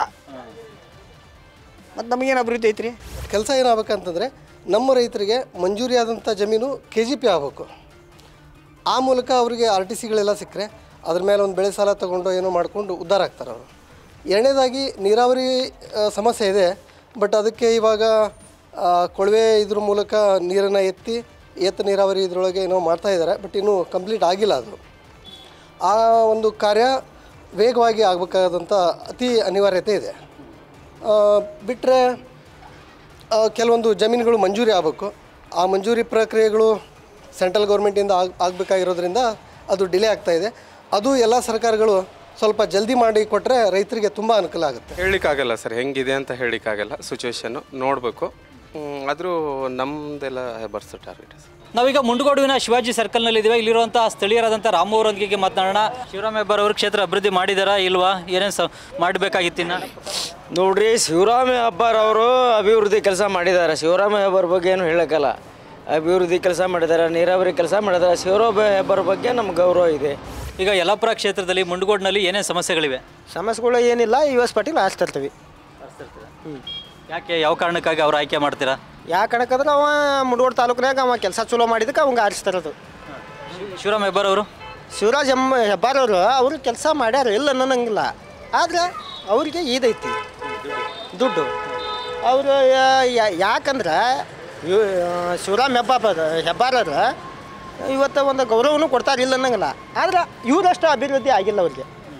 ಮತ್ತು ನಮಗೇನು ಅಭಿವೃದ್ಧಿ ಐತ್ರಿ? ಕೆಲಸ ಏನಾಗಬೇಕಂತಂದರೆ ನಮ್ಮ ರೈತರಿಗೆ ಮಂಜೂರಿ ಆದಂಥ ಜಮೀನು KGP ಆಗಬೇಕು. ಆ ಮೂಲಕ ಅವರಿಗೆ RTCಗಳೆಲ್ಲ ಸಿಕ್ಕರೆ ಅದ್ರ ಮೇಲೆ ಒಂದು ಬೆಳೆ ಸಾಲ ತೊಗೊಂಡು ಏನೋ ಮಾಡಿಕೊಂಡು ಉದ್ಧಾರ ಆಗ್ತಾರೆ ಅವರು. ಎರಡನೇದಾಗಿ ನೀರಾವರಿ ಸಮಸ್ಯೆ ಇದೆ. ಬಟ್ ಅದಕ್ಕೆ ಇವಾಗ ಕೊಳವೆ ಇದ್ರ ಮೂಲಕ ನೀರನ್ನು ಎತ್ತು ನೀರಾವರಿ ಇದರೊಳಗೆ ಏನೋ ಮಾಡ್ತಾಯಿದ್ದಾರೆ. ಬಟ್ ಇನ್ನೂ ಕಂಪ್ಲೀಟ್ ಆಗಿಲ್ಲ ಅದು. ಆ ಒಂದು ಕಾರ್ಯ ವೇಗವಾಗಿ ಆಗಬೇಕಾದಂಥ ಅತಿ ಅನಿವಾರ್ಯತೆ ಇದೆ. ಬಿಟ್ಟರೆ ಕೆಲವೊಂದು ಜಮೀನುಗಳು ಮಂಜೂರಿ ಆಗಬೇಕು. ಆ ಮಂಜೂರಿ ಪ್ರಕ್ರಿಯೆಗಳು ಸೆಂಟ್ರಲ್ ಗೌರ್ಮೆಂಟಿಂದ ಆಗಬೇಕಾಗಿರೋದ್ರಿಂದ ಅದು ಡಿಲೇ ಆಗ್ತಾಯಿದೆ. ಅದು ಎಲ್ಲ ಸರ್ಕಾರಗಳು ಸ್ವಲ್ಪ ಜಲ್ದಿ ಮಾಡಿ ಕೊಟ್ಟರೆ ರೈತರಿಗೆ ತುಂಬ ಅನುಕೂಲ ಆಗುತ್ತೆ. ಹೇಳಲಿಕ್ಕಾಗಲ್ಲ ಸರ್, ಹೆಂಗಿದೆ ಅಂತ ಹೇಳಲಿಕ್ಕಾಗಲ್ಲ, ಸಿಚುವೇಶನ್ನು ನೋಡಬೇಕು. ಆದರೂ ನಮ್ಮದೆಲ್ಲ ಹೆಬ್ಬಾರ್ ಸರ್ ಟಾರ್ಗೆಟ್. ನಾವೀಗ ಮುಂಡಗೋಡುವಿನ ಶಿವಾಜಿ ಸರ್ಕಲ್ನಲ್ಲಿದ್ದೇವೆ. ಇಲ್ಲಿರುವಂಥ ಸ್ಥಳೀಯರಾದಂಥ ರಾಮು ಅವರೊಂದಿಗೆ ಮಾತನಾಡೋಣ. ಶಿವರಾಮ್ ಹೆಬ್ಬಾರ್ ಅವರು ಕ್ಷೇತ್ರ ಅಭಿವೃದ್ಧಿ ಮಾಡಿದಾರಾ ಇಲ್ವಾ? ಏನೇನು ಮಾಡಬೇಕಾಗಿತ್ತಿನ್ನ? ನೋಡ್ರಿ, ಶಿವರಾಮ್ ಹೆಬ್ಬಾರ್ ಅವರು ಅಭಿವೃದ್ಧಿ ಕೆಲಸ ಮಾಡಿದ್ದಾರೆ. ಶಿವರಾಮ್ ಹೆಬ್ಬಾರ್ ಬಗ್ಗೆ ಏನು ಹೇಳೋಕ್ಕಲ್ಲ. ಅಭಿವೃದ್ಧಿ ಕೆಲಸ ಮಾಡಿದ್ದಾರೆ, ನೀರಾವರಿ ಕೆಲಸ ಮಾಡಿದ್ದಾರೆ. ಶಿವರಾಮ್ ಹೆಬ್ಬಾರ್ ಬಗ್ಗೆ ನಮ್ಗೆ ಗೌರವ ಇದೆ. ಈಗ ಯಲ್ಲಾಪುರ ಕ್ಷೇತ್ರದಲ್ಲಿ ಮುಂಡಗೋಡಿನಲ್ಲಿ ಏನೇನು ಸಮಸ್ಯೆಗಳಿವೆ? ಸಮಸ್ಯೆಗಳು ಏನಿಲ್ಲ, US ಪಾಟೀಲ್ ಆರಿಸ್ತಿರ್ತೀವಿ. ಯಾಕೆ, ಯಾವ ಕಾರಣಕ್ಕಾಗಿ ಅವ್ರು ಆಯ್ಕೆ ಮಾಡ್ತೀರಾ? ಯಾವ ಕಾರಣಕ್ಕಂದ್ರೆ ಅವ ಮುಂಡಗೋಡು ತಾಲೂಕಿನಾಗ ಅವ ಕೆಲಸ ಚಲೋ ಮಾಡಿದಕ್ಕೆ ಅವಂಗೆ ಆರಿಸ್ತಿರೋದು. ಶಿವರಾಮ್ ಹೆಬ್ಬಾರ್ ಅವರು ಹೆಬ್ಬಾರ್ ಅವರು ಕೆಲಸ ಮಾಡ್ಯಾರ, ಇಲ್ಲ ಅನ್ನೋಂಗಿಲ್ಲ. ಆದರೆ ಅವ್ರಿಗೆ ಇದೈತಿ ದುಡ್ಡು. ಅವರು ಯಾಕಂದ್ರೆ ಶಿವರಾಮ್ ಹೆಬ್ಬಾರ್ ಇವತ್ತು ಒಂದು ಗೌರವನೂ ಕೊಡ್ತಾರೆ, ಇಲ್ಲ ಅನ್ನಂಗಿಲ್ಲ. ಆದ್ರೆ ಇವರಷ್ಟು ಅಭಿವೃದ್ಧಿ ಆಗಿಲ್ಲ ಅವ್ರಿಗೆ,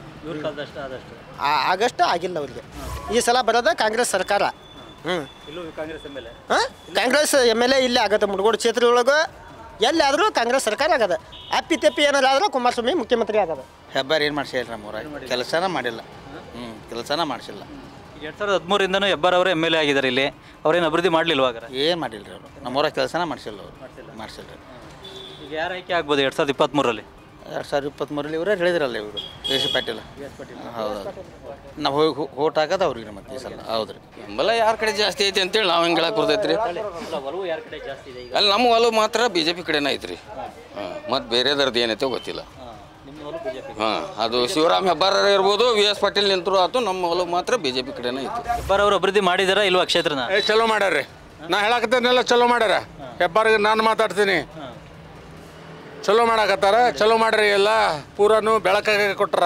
ಆಗಷ್ಟು ಆಗಿಲ್ಲ ಅವ್ರಿಗೆ. ಈ ಸಲ ಬರೋದ ಕಾಂಗ್ರೆಸ್ ಸರ್ಕಾರ. ಕಾಂಗ್ರೆಸ್ MLA ಇಲ್ಲೇ ಆಗತ್ತೆ ಮುಂಡಗೋಡು ಕ್ಷೇತ್ರದೊಳಗೆ. ಎಲ್ಲಿ ಕಾಂಗ್ರೆಸ್ ಸರ್ಕಾರ ಆಗದ. ಅಪ್ಪಿ ತಪ್ಪಿ ಏನಾರ ಆದ್ರೆ ಕುಮಾರಸ್ವಾಮಿ ಮುಖ್ಯಮಂತ್ರಿ ಆಗದ. ಹೆಬ್ಬಾರ್ ಏನು ಮಾಡಿಸಿಲ್ಲ ನಮ್ಮೂರಾಗ, ಕೆಲಸನ ಮಾಡಿಲ್ಲ. ಕೆಲಸನ ಮಾಡಿಸಿಲ್ಲ. 2013 ಹೆಬ್ಬಾರ್ ಅವರೇ ಎಮ್ ಎಲ್ ಎ ಆಗಿದ್ದಾರೆ ಇಲ್ಲಿ. ಅವ್ರೇನು ಅಭಿವೃದ್ಧಿ ಮಾಡಲಿಲ್ವಾ ಹಾಗಾದ್ರೆ? ಏನು ಮಾಡಿಲ್ಲ ರೀ ಅವರು, ನಮ್ಮೂರ ಕೆಲಸನ ಮಾಡಿಸಿಲ್ಲ ಅವರು, ಮಾಡಿಸಿಲ್ಲ ರೀ. ಈಗ ಯಾರು ಆಯ್ಕೆ ಆಗ್ಬೋದು 2023ರಲ್ಲಿ? 2023ರಲ್ಲಿ ಇವರೇ ಹೇಳಿದ್ರಲ್ಲ ಇವರು ವಿ ಎಸ್ ಪಾಟೀಲ್. ಹೌದು, ನಾವು ಹೋಗಿ ಓಟ್ ಹಾಕೋದು ಅವ್ರಿಗೆ ಮತ್ತೆ ಈ ಸಲ. ಹೌದು ರೀ. ಬೆಂಬಲ ಯಾರ ಕಡೆ ಜಾಸ್ತಿ ಐತಿ ಅಂತೇಳಿ ನಾವು ಹೆಂಗೆ ಹೇಳಕ್ಕೆ ಬರ್ತೈತೆ ರೀ. ಅಲ್ಲಿ ನಮ್ಮ ಒಲವು ಮಾತ್ರ ಬಿ ಜೆ ಪಿ ಕಡೆನೇ ಐತ್ರಿ. ಹಾಂ, ಮತ್ತು ಬೇರೆದರದ್ದು ಏನೈತೆ ಗೊತ್ತಿಲ್ಲ. ಹಾಂ, ಅದು ಶಿವರಾಮ್ ಹೆಬ್ಬಾರ್ ಇರ್ಬೋದು, ವಿ ಎಸ್ ಪಾಟೀಲ್ ನಿಂತರು ಆಯ್ತು, ನಮ್ಮ ಒಲವು ಮಾತ್ರ ಬಿ ಜೆ ಪಿ ಕಡೆನೇ ಐತಿ. ಹೆಬ್ಬಾರ್ ಅವರು ಅಭಿವೃದ್ಧಿ ಮಾಡಿದಾರಾ ಇಲ್ವಾ ಕ್ಷೇತ್ರನ? ಚಲೋ ಮಾಡ್ಯಾರ್ರಿ, ನಾ ಹೇಳಕತ್ತೇನೆಲ್ಲ ಚಲೋ ಮಾಡ್ಯಾರ. ಹೆಬ್ಬಾರಿಗೆ ನಾನು ಮಾತಾಡ್ತೀನಿ, ಚಲೋ ಮಾಡಕತ್ತಾರ, ಚಲೋ ಮಾಡ್ರಿ. ಎಲ್ಲ ಪೂರನು ಬೆಳಕಾಗ ಕೊಟ್ಟಾರ.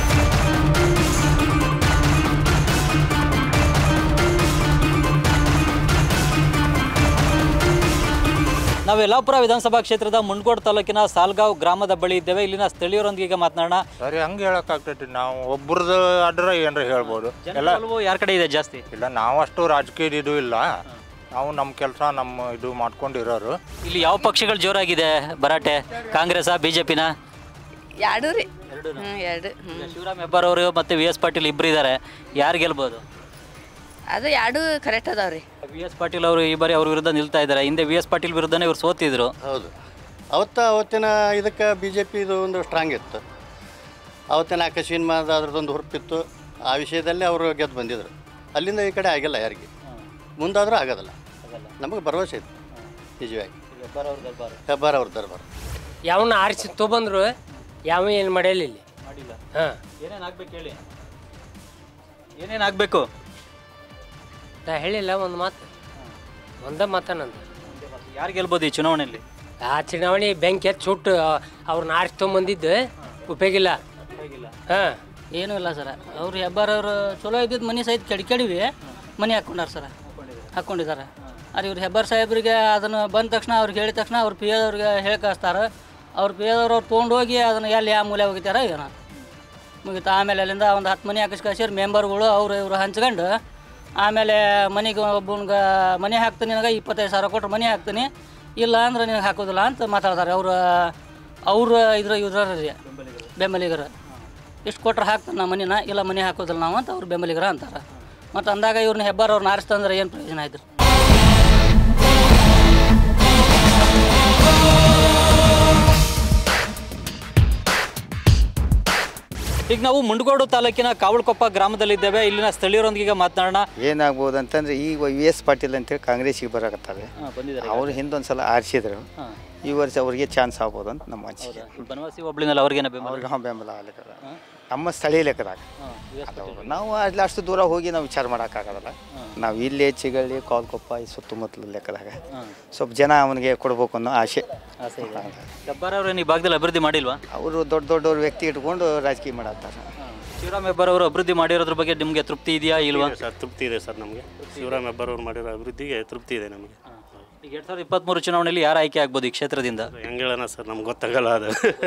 ನಾವು ಯಲ್ಲಾಪುರ ವಿಧಾನಸಭಾ ಕ್ಷೇತ್ರದ ಮುಂಡಗೋಡು ತಾಲೂಕಿನ ಸಾಲ್ಗಾಂವ್ ಗ್ರಾಮದ ಬಳಿ ಇದ್ದೇವೆ. ಇಲ್ಲಿನ ಸ್ಥಳೀಯರೊಂದಿಗೆ ಮಾತನಾಡೋಣ. ಸರಿ, ಹಂಗೆ ಹೇಳೋಕ್ಕಾಗ್ತೈತಿ. ನಾವು ಒಬ್ಬರದ್ದು ಅಡ್ರ ಏನ್ರ ಹೇಳ್ಬೋದು. ಎಲ್ಲ ಯಾರ ಕಡೆ ಇದೆ ಜಾಸ್ತಿ? ಇಲ್ಲ, ನಾವು ಅಷ್ಟು ರಾಜಕೀಯದ ಇದು ಇಲ್ಲ. ನಾವು ನಮ್ಮ ಕೆಲಸ ನಮ್ಮ ಇದು ಮಾಡ್ಕೊಂಡಿರೋರು. ಇಲ್ಲಿ ಯಾವ ಪಕ್ಷಗಳು ಜೋರಾಗಿದೆ ಭರಾಟೆ? ಕಾಂಗ್ರೆಸ್ಸಾ ಬಿಜೆಪಿನ? ಎರಡು ರೀ. ಎರಡು. ಶಿವರಾಮ್ ಹೆಬ್ಬಾರ್ ಅವರು ಮತ್ತು ವಿ ಎಸ್ ಪಾಟೀಲ್ ಇಬ್ಬರು ಇದ್ದಾರೆ. ಯಾರು ಗೆಲ್ಬೋದು? ಅದು ಎರಡು ಕರೆಕ್ಟ್ ಅದಾವ್ರಿ. ವಿ ಎಸ್ ಪಾಟೀಲ್ ಅವರು ಈ ಬಾರಿ ಅವ್ರ ವಿರುದ್ಧ ನಿಲ್ತಾ ಇದ್ದಾರೆ. ಹಿಂದೆ ವಿ ಎಸ್ ಪಾಟೀಲ್ ವಿರುದ್ಧನೇ ಇವ್ರು ಸೋತಿದ್ರು. ಹೌದು, ಅವತ್ತಿನ ಇದಕ್ಕೆ ಬಿ ಜೆ ಪಿದು ಒಂದು ಸ್ಟ್ರಾಂಗ್ ಇತ್ತು. ಅವತ್ತಿನ ಆಕಾಶೀನ್ಮಾದ ಅದ್ರದ್ದೊಂದು ಹುರುಪಿತ್ತು. ಆ ವಿಷಯದಲ್ಲಿ ಅವರು ಗೆದ್ದು ಬಂದಿದ್ರು. ಅಲ್ಲಿಂದ ಈ ಕಡೆ ಆಗಿಲ್ಲ ಯಾರಿಗೆ. ಮುಂದಾದರೂ ಆಗೋದಿಲ್ಲ. ನಮಗೆ ಭರವಸೆ ಇತ್ತು ನಿಜವಾಗಿ. ಹೆಬ್ಬಾರ್ ಅವ್ರ ದರ್ಬಾರ್ ಯಾವನ್ನ ಆರಿಸಿ ತೊಗೊಂಡ್ರು ಯಾವ ಏನು ಮಾಡಿಲ್ಲ ಇಲ್ಲಿ. ಹಾಂ, ಏನೇನಾಗಬೇಕು ಹೇಳಿ, ಏನೇನಾಗಬೇಕು? ನಾ ಹೇಳಿಲ್ಲ ಒಂದು ಮಾತು, ಒಂದೇ ಮಾತ ನಂದು. ಯಾರು ಗೆಲ್ಬೋದು ಈ ಚುನಾವಣೆಯಲ್ಲಿ? ಆ ಚುನಾವಣೆ ಬೆಂಕಿ ಎತ್ತು ಸುಟ್ಟು ಅವ್ರನ್ನ ಆರಿಸಿ ತೊಗೊಂಬಂದಿದ್ದು ಉಪಯೋಗಿಲ್ಲ. ಹಾಂ, ಏನೂ ಇಲ್ಲ ಸರ. ಅವ್ರು ಹೆಬ್ಬಾರ್ ಅವರು ಚಲೋ ಇದ್ದಿದ್ದು ಮನೆ ಸಹಿತ ಕೆಡಿವಿ ಮನೆ ಹಾಕ್ಕೊಂಡಾರ ಸರ, ಹಾಕ್ಕೊಂಡಿದ್ದಾರೆ. ಅದು ಇವ್ರು ಹೆಬ್ಬಾರ್ ಸಾಹೇಬ್ರಿಗೆ ಅದನ್ನು ಬಂದ ತಕ್ಷಣ ಅವ್ರಿಗೆ ಹೇಳಿದ ತಕ್ಷಣ ಅವ್ರು ಪಿ ಎದವ್ರಿಗೆ ಹೇಳಿ ಕಳಿಸ್ತಾರೆ. ಅವ್ರು ಪಿ ಎದವ್ರು ಅವ್ರು ತೊಗೊಂಡು ಹೋಗಿ ಅದನ್ನು ಎಲ್ಲಿ ಯಾವ ಮೂಲೆ ಹೋಗಿತಾರ ಏನೋ ಮುಗಿತು. ಆಮೇಲೆ ಅಲ್ಲಿಂದ ಒಂದು 10 ಮನೆ ಹಾಕಿಸ್ ಕಳ್ಸಿರು ಮೆಂಬರ್ಗಳು. ಇವರು ಹಂಚ್ಕೊಂಡು ಆಮೇಲೆ ಮನೆಗೆ ಒಬ್ಬನಿಗೆ ಮನೆ ಹಾಕ್ತೀನಿ, ನಿನಗೆ 25,000 ಕೊಟ್ಟರೆ ಮನೆ ಹಾಕ್ತೀನಿ, ಇಲ್ಲ ಅಂದ್ರೆ ನಿನಗೆ ಹಾಕೋದಿಲ್ಲ ಅಂತ ಮಾತಾಡ್ತಾರೆ. ಅವ್ರು ಇದ್ರ ಬೆಂಬಲಿಗರು. ಇಷ್ಟು ಕೊಟ್ರೆ ಹಾಕ್ತಾನೆ ನಾ ಮನೆನ, ಇಲ್ಲ ಮನೆ ಹಾಕೋದಿಲ್ಲ ನಾವು ಅಂತ ಅವ್ರು ಬೆಂಬಲಿಗರ ಅಂತಾರೆ. ಮತ್ತು ಅಂದಾಗ ಇವ್ರನ್ನ ಹೆಬ್ಬಾರ್ ಅವ್ರನ್ನ ಆರಿಸ್ತಂದ್ರೆ ಏನು ಪ್ರಯೋಜನ ಆಯ್ತು? ಈಗ ನಾವು ಮುಂಡಗೋಡು ತಾಲೂಕಿನ ಕಾವಳಕೊಪ್ಪ ಗ್ರಾಮದಲ್ಲಿದ್ದೇವೆ. ಇಲ್ಲಿನ ಸ್ಥಳೀಯರೊಂದಿಗೆ ಮಾತನಾಡೋಣ. ಏನಾಗ್ಬೋದು ಅಂತಂದ್ರೆ ಈಗ ವಿ ಎಸ್ ಪಾಟೀಲ್ ಅಂತೇಳಿ ಕಾಂಗ್ರೆಸ್ಸಿಗೆ ಬರಕತ್ತಾರೆ. ಅವ್ರು ಹಿಂದೊಂದು ಸಲ ಆರಿಸಿದ್ರು. ಈ ವರ್ಷ ಅವ್ರಿಗೆ ಚಾನ್ಸ್ ಆಗ್ಬೋದು ಅಂತ ನಮ್ಮ ಅನಿಸಿಕೆ. ಬನವಾಸಿ ಒಬ್ಳಿನಲ್ಲಿ ಅವ್ರಿಗೆ ಬೆಂಬಲ ಆಗ್ಲಿಕ್ಕೆ ನಮ್ಮ ಸ್ಥಳೀಯ ಲೆಕ್ಕದಾಗ ನಾವು ಅಲ್ಲಿ ಅಷ್ಟು ದೂರ ಹೋಗಿ ನಾವು ವಿಚಾರ ಮಾಡೋಕ್ಕಾಗೋದಲ್ಲ. ನಾವು ಇಲ್ಲೇ ಚಿಗಳ್ಳಿ ಕಾವಳಕೊಪ್ಪ ಈ ಸುತ್ತಮುತ್ತಲ ಲೆಕ್ಕದಾಗ ಸ್ವಲ್ಪ ಜನ ಅವನಿಗೆ ಕೊಡ್ಬೇಕು ಅನ್ನೋ ಆಸೆ. ಹೆಬ್ಬಾರ್ ಅವರು ಈ ಭಾಗದಲ್ಲಿ ಅಭಿವೃದ್ಧಿ ಮಾಡಿಲ್ವಾ? ಅವರು ದೊಡ್ಡ ವ್ಯಕ್ತಿ ಇಟ್ಕೊಂಡು ರಾಜಕೀಯ ಮಾಡತ್ತಾರೆ. ಶಿವರಾಮ್ ಹೆಬ್ಬಾರ್ ಅವರು ಅಭಿವೃದ್ಧಿ ಮಾಡಿರೋದ್ರ ಬಗ್ಗೆ ನಿಮಗೆ ತೃಪ್ತಿ ಇದೆಯಾ ಇಲ್ವಾ? ಸರ್, ತೃಪ್ತಿ ಇದೆ ಸರ್. ನಮಗೆ ಶಿವರಾಮ್ ಹೆಬ್ಬಾರ್ ಅವರು ಮಾಡಿರೋ ಅಭಿವೃದ್ಧಿಗೆ ತೃಪ್ತಿ ಇದೆ ನಮಗೆ. ಈಗ 2023 ಚುನಾವಣೆಯಲ್ಲಿ ಯಾರು ಆಯ್ಕೆ ಆಗ್ಬೋದು ಈ ಕ್ಷೇತ್ರದಿಂದ? ಹೆಂಗೆ ಹೇಳೋಣ ಸರ್, ನಮ್ಗೆ ಗೊತ್ತಾಗಲ್ಲ ಅದು.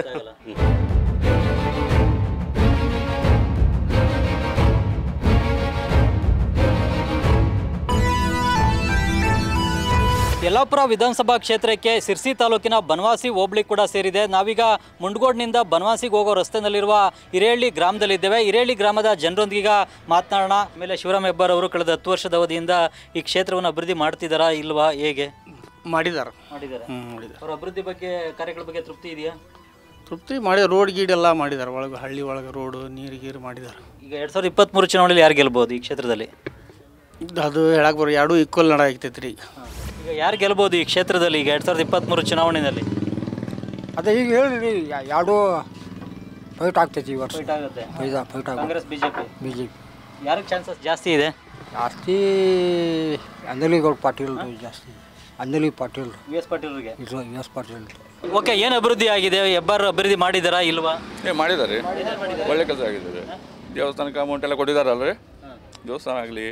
ಯಲ್ಲಾಪುರ ವಿಧಾನಸಭಾ ಕ್ಷೇತ್ರಕ್ಕೆ ಸಿರ್ಸಿ ತಾಲೂಕಿನ ಬನವಾಸಿ ಹೋಬಳಿ ಕೂಡ ಸೇರಿದೆ. ನಾವೀಗ ಮುಂಡಗೋಡಿನಿಂದ ಬನವಾಸಿಗೆ ಹೋಗೋ ರಸ್ತೆಯಲ್ಲಿರುವ ಹಿರೇಹಳ್ಳಿ ಗ್ರಾಮದಲ್ಲಿದ್ದೇವೆ. ಹಿರೇಹಳ್ಳಿ ಗ್ರಾಮದ ಜನರೊಂದಿಗ ಮಾತನಾಡೋಣ. ಆಮೇಲೆ ಶಿವರಾಮ್ ಹೆಬ್ಬಾರ್ ಅವರು ಕಳೆದ 10 ವರ್ಷದ ಅವಧಿಯಿಂದ ಈ ಕ್ಷೇತ್ರವನ್ನು ಅಭಿವೃದ್ಧಿ ಮಾಡ್ತಿದ್ದಾರಾ ಇಲ್ವಾ, ಹೇಗೆ? ಮಾಡಿದ್ದಾರೆ. ಅವ್ರ ಅಭಿವೃದ್ಧಿ ಬಗ್ಗೆ ಕಾರ್ಯಗಳ ಬಗ್ಗೆ ತೃಪ್ತಿ ಇದೆಯಾ? ತೃಪ್ತಿ ಮಾಡಿ ರೋಡ್ ಗೀಡ್ ಎಲ್ಲ ಮಾಡಿದ್ದಾರೆ. ಒಳಗೆ ಹಳ್ಳಿ ಒಳಗೆ ರೋಡು ನೀರು ಮಾಡಿದ್ದಾರೆ. ಈಗ 2023 ಚುನಾವಣೆಯಲ್ಲಿ ಯಾರು ಗೆಲ್ಬೋದು ಈ ಕ್ಷೇತ್ರದಲ್ಲಿ? ಅದು ಹೇಳಕ್ಕೆ ಬರೋ ಎರಡೂ ಈಕ್ವಲ್ ನಡ ಆಗ್ತೈತೆ ರೀ. ಈಗ ಯಾರು ಗೆಲ್ಬೋದು ಈ ಕ್ಷೇತ್ರದಲ್ಲಿ ಈಗ 2023 ಚುನಾವಣೆಯಲ್ಲಿ? ಅದೇ ಈಗ ಹೇಳಿರಿ, ಎರಡೂ ಫೈಟ್ ಆಗ್ತೈತಿ ಈ ವರ್ಷ. ಫೈಟ್ ಕಾಂಗ್ರೆಸ್ ಬಿಜೆಪಿ ಯಾರಿಗೆ ಚಾನ್ಸಸ್ ಜಾಸ್ತಿ ಇದೆ? ಜಾಸ್ತಿ ಅಂಜಲಿಗೌಡ ಪಾಟೀಲ್ ಜಾಸ್ತಿ. Anjali Patil, V S Patil. V S Patil. Okay, ಏನು ಅಭಿವೃದ್ಧಿ ಆಗಿದೆ? ಹೆಬ್ಬಾರ್ ಅಭಿವೃದ್ಧಿ ಮಾಡಿದಾರಾ ಇಲ್ವಾ? ಮಾಡಿದ್ದಾರೆ, ಒಳ್ಳೆ ಕೆಲಸ ಆಗಿದ್ದಾರೆ. ದೇವಸ್ಥಾನಕ್ಕೆ ಅಮೌಂಟ್ ಎಲ್ಲ ಕೊಟ್ಟಿದ್ದಾರಲ್ರಿ. ದೇವಸ್ಥಾನ ಆಗಲಿ,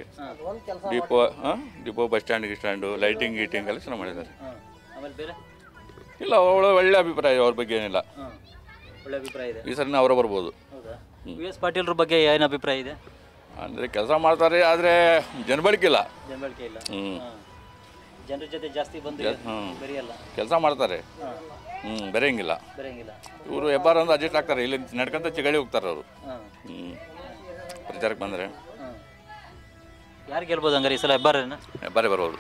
ಡಿಪೋ ಬಸ್ ಸ್ಟ್ಯಾಂಡು ಲೈಟಿಂಗ್ ಗೀಟಿಂಗ್ ಎಲ್ಲ ಚೆನ್ನಾಗಿ ಮಾಡಿದ್ದಾರೆ. ಇಲ್ಲ, ಒಳ್ಳೆ ಅಭಿಪ್ರಾಯ ಅವ್ರ ಬಗ್ಗೆ ಏನಿಲ್ಲ. ಒಳ್ಳೆ ಅಭಿಪ್ರಾಯ ಇದೆ. ಈ ಸರಿ ಅವರ ಬರ್ಬೋದು. ವಿ ಎಸ್ ಪಾಟೀಲ್ರ ಬಗ್ಗೆ ಏನು ಅಭಿಪ್ರಾಯ ಇದೆ? ಅಂದರೆ ಕೆಲಸ ಮಾಡ್ತಾರೆ, ಆದರೆ ಜನಬಳಕೆ ಇಲ್ಲ. ಜನರ ಜೊತೆ ಜಾಸ್ತಿ ಬಂದು ಬೆರೆಯಲ್ಲ, ಕೆಲಸ ಮಾಡ್ತಾರೆ, ಬೆರೆಯಂಗಿಲ್ಲ. ಇವರು ಹೆಬ್ಬಾರ್ ಅಂದ್ರೆ ಅಡ್ಜಸ್ಟ್ ಆಗ್ತಾರೆ. ಇಲ್ಲಿ ನಡ್ಕೊಂತ ಚಿಗಳಿ ಹೋಗ್ತಾರೆ ಅವರು. ಪ್ರಚಾರಕ್ಕೆ ಬಂದರೆ ಯಾರು ಗೆಲ್ಬೋದು ಹಂಗಾರೆ ಈ ಸಲ ಹೆಬ್ಬಾರನ? ಹೆಬ್ಬಾರೆ ಬರ್ಬೋದು.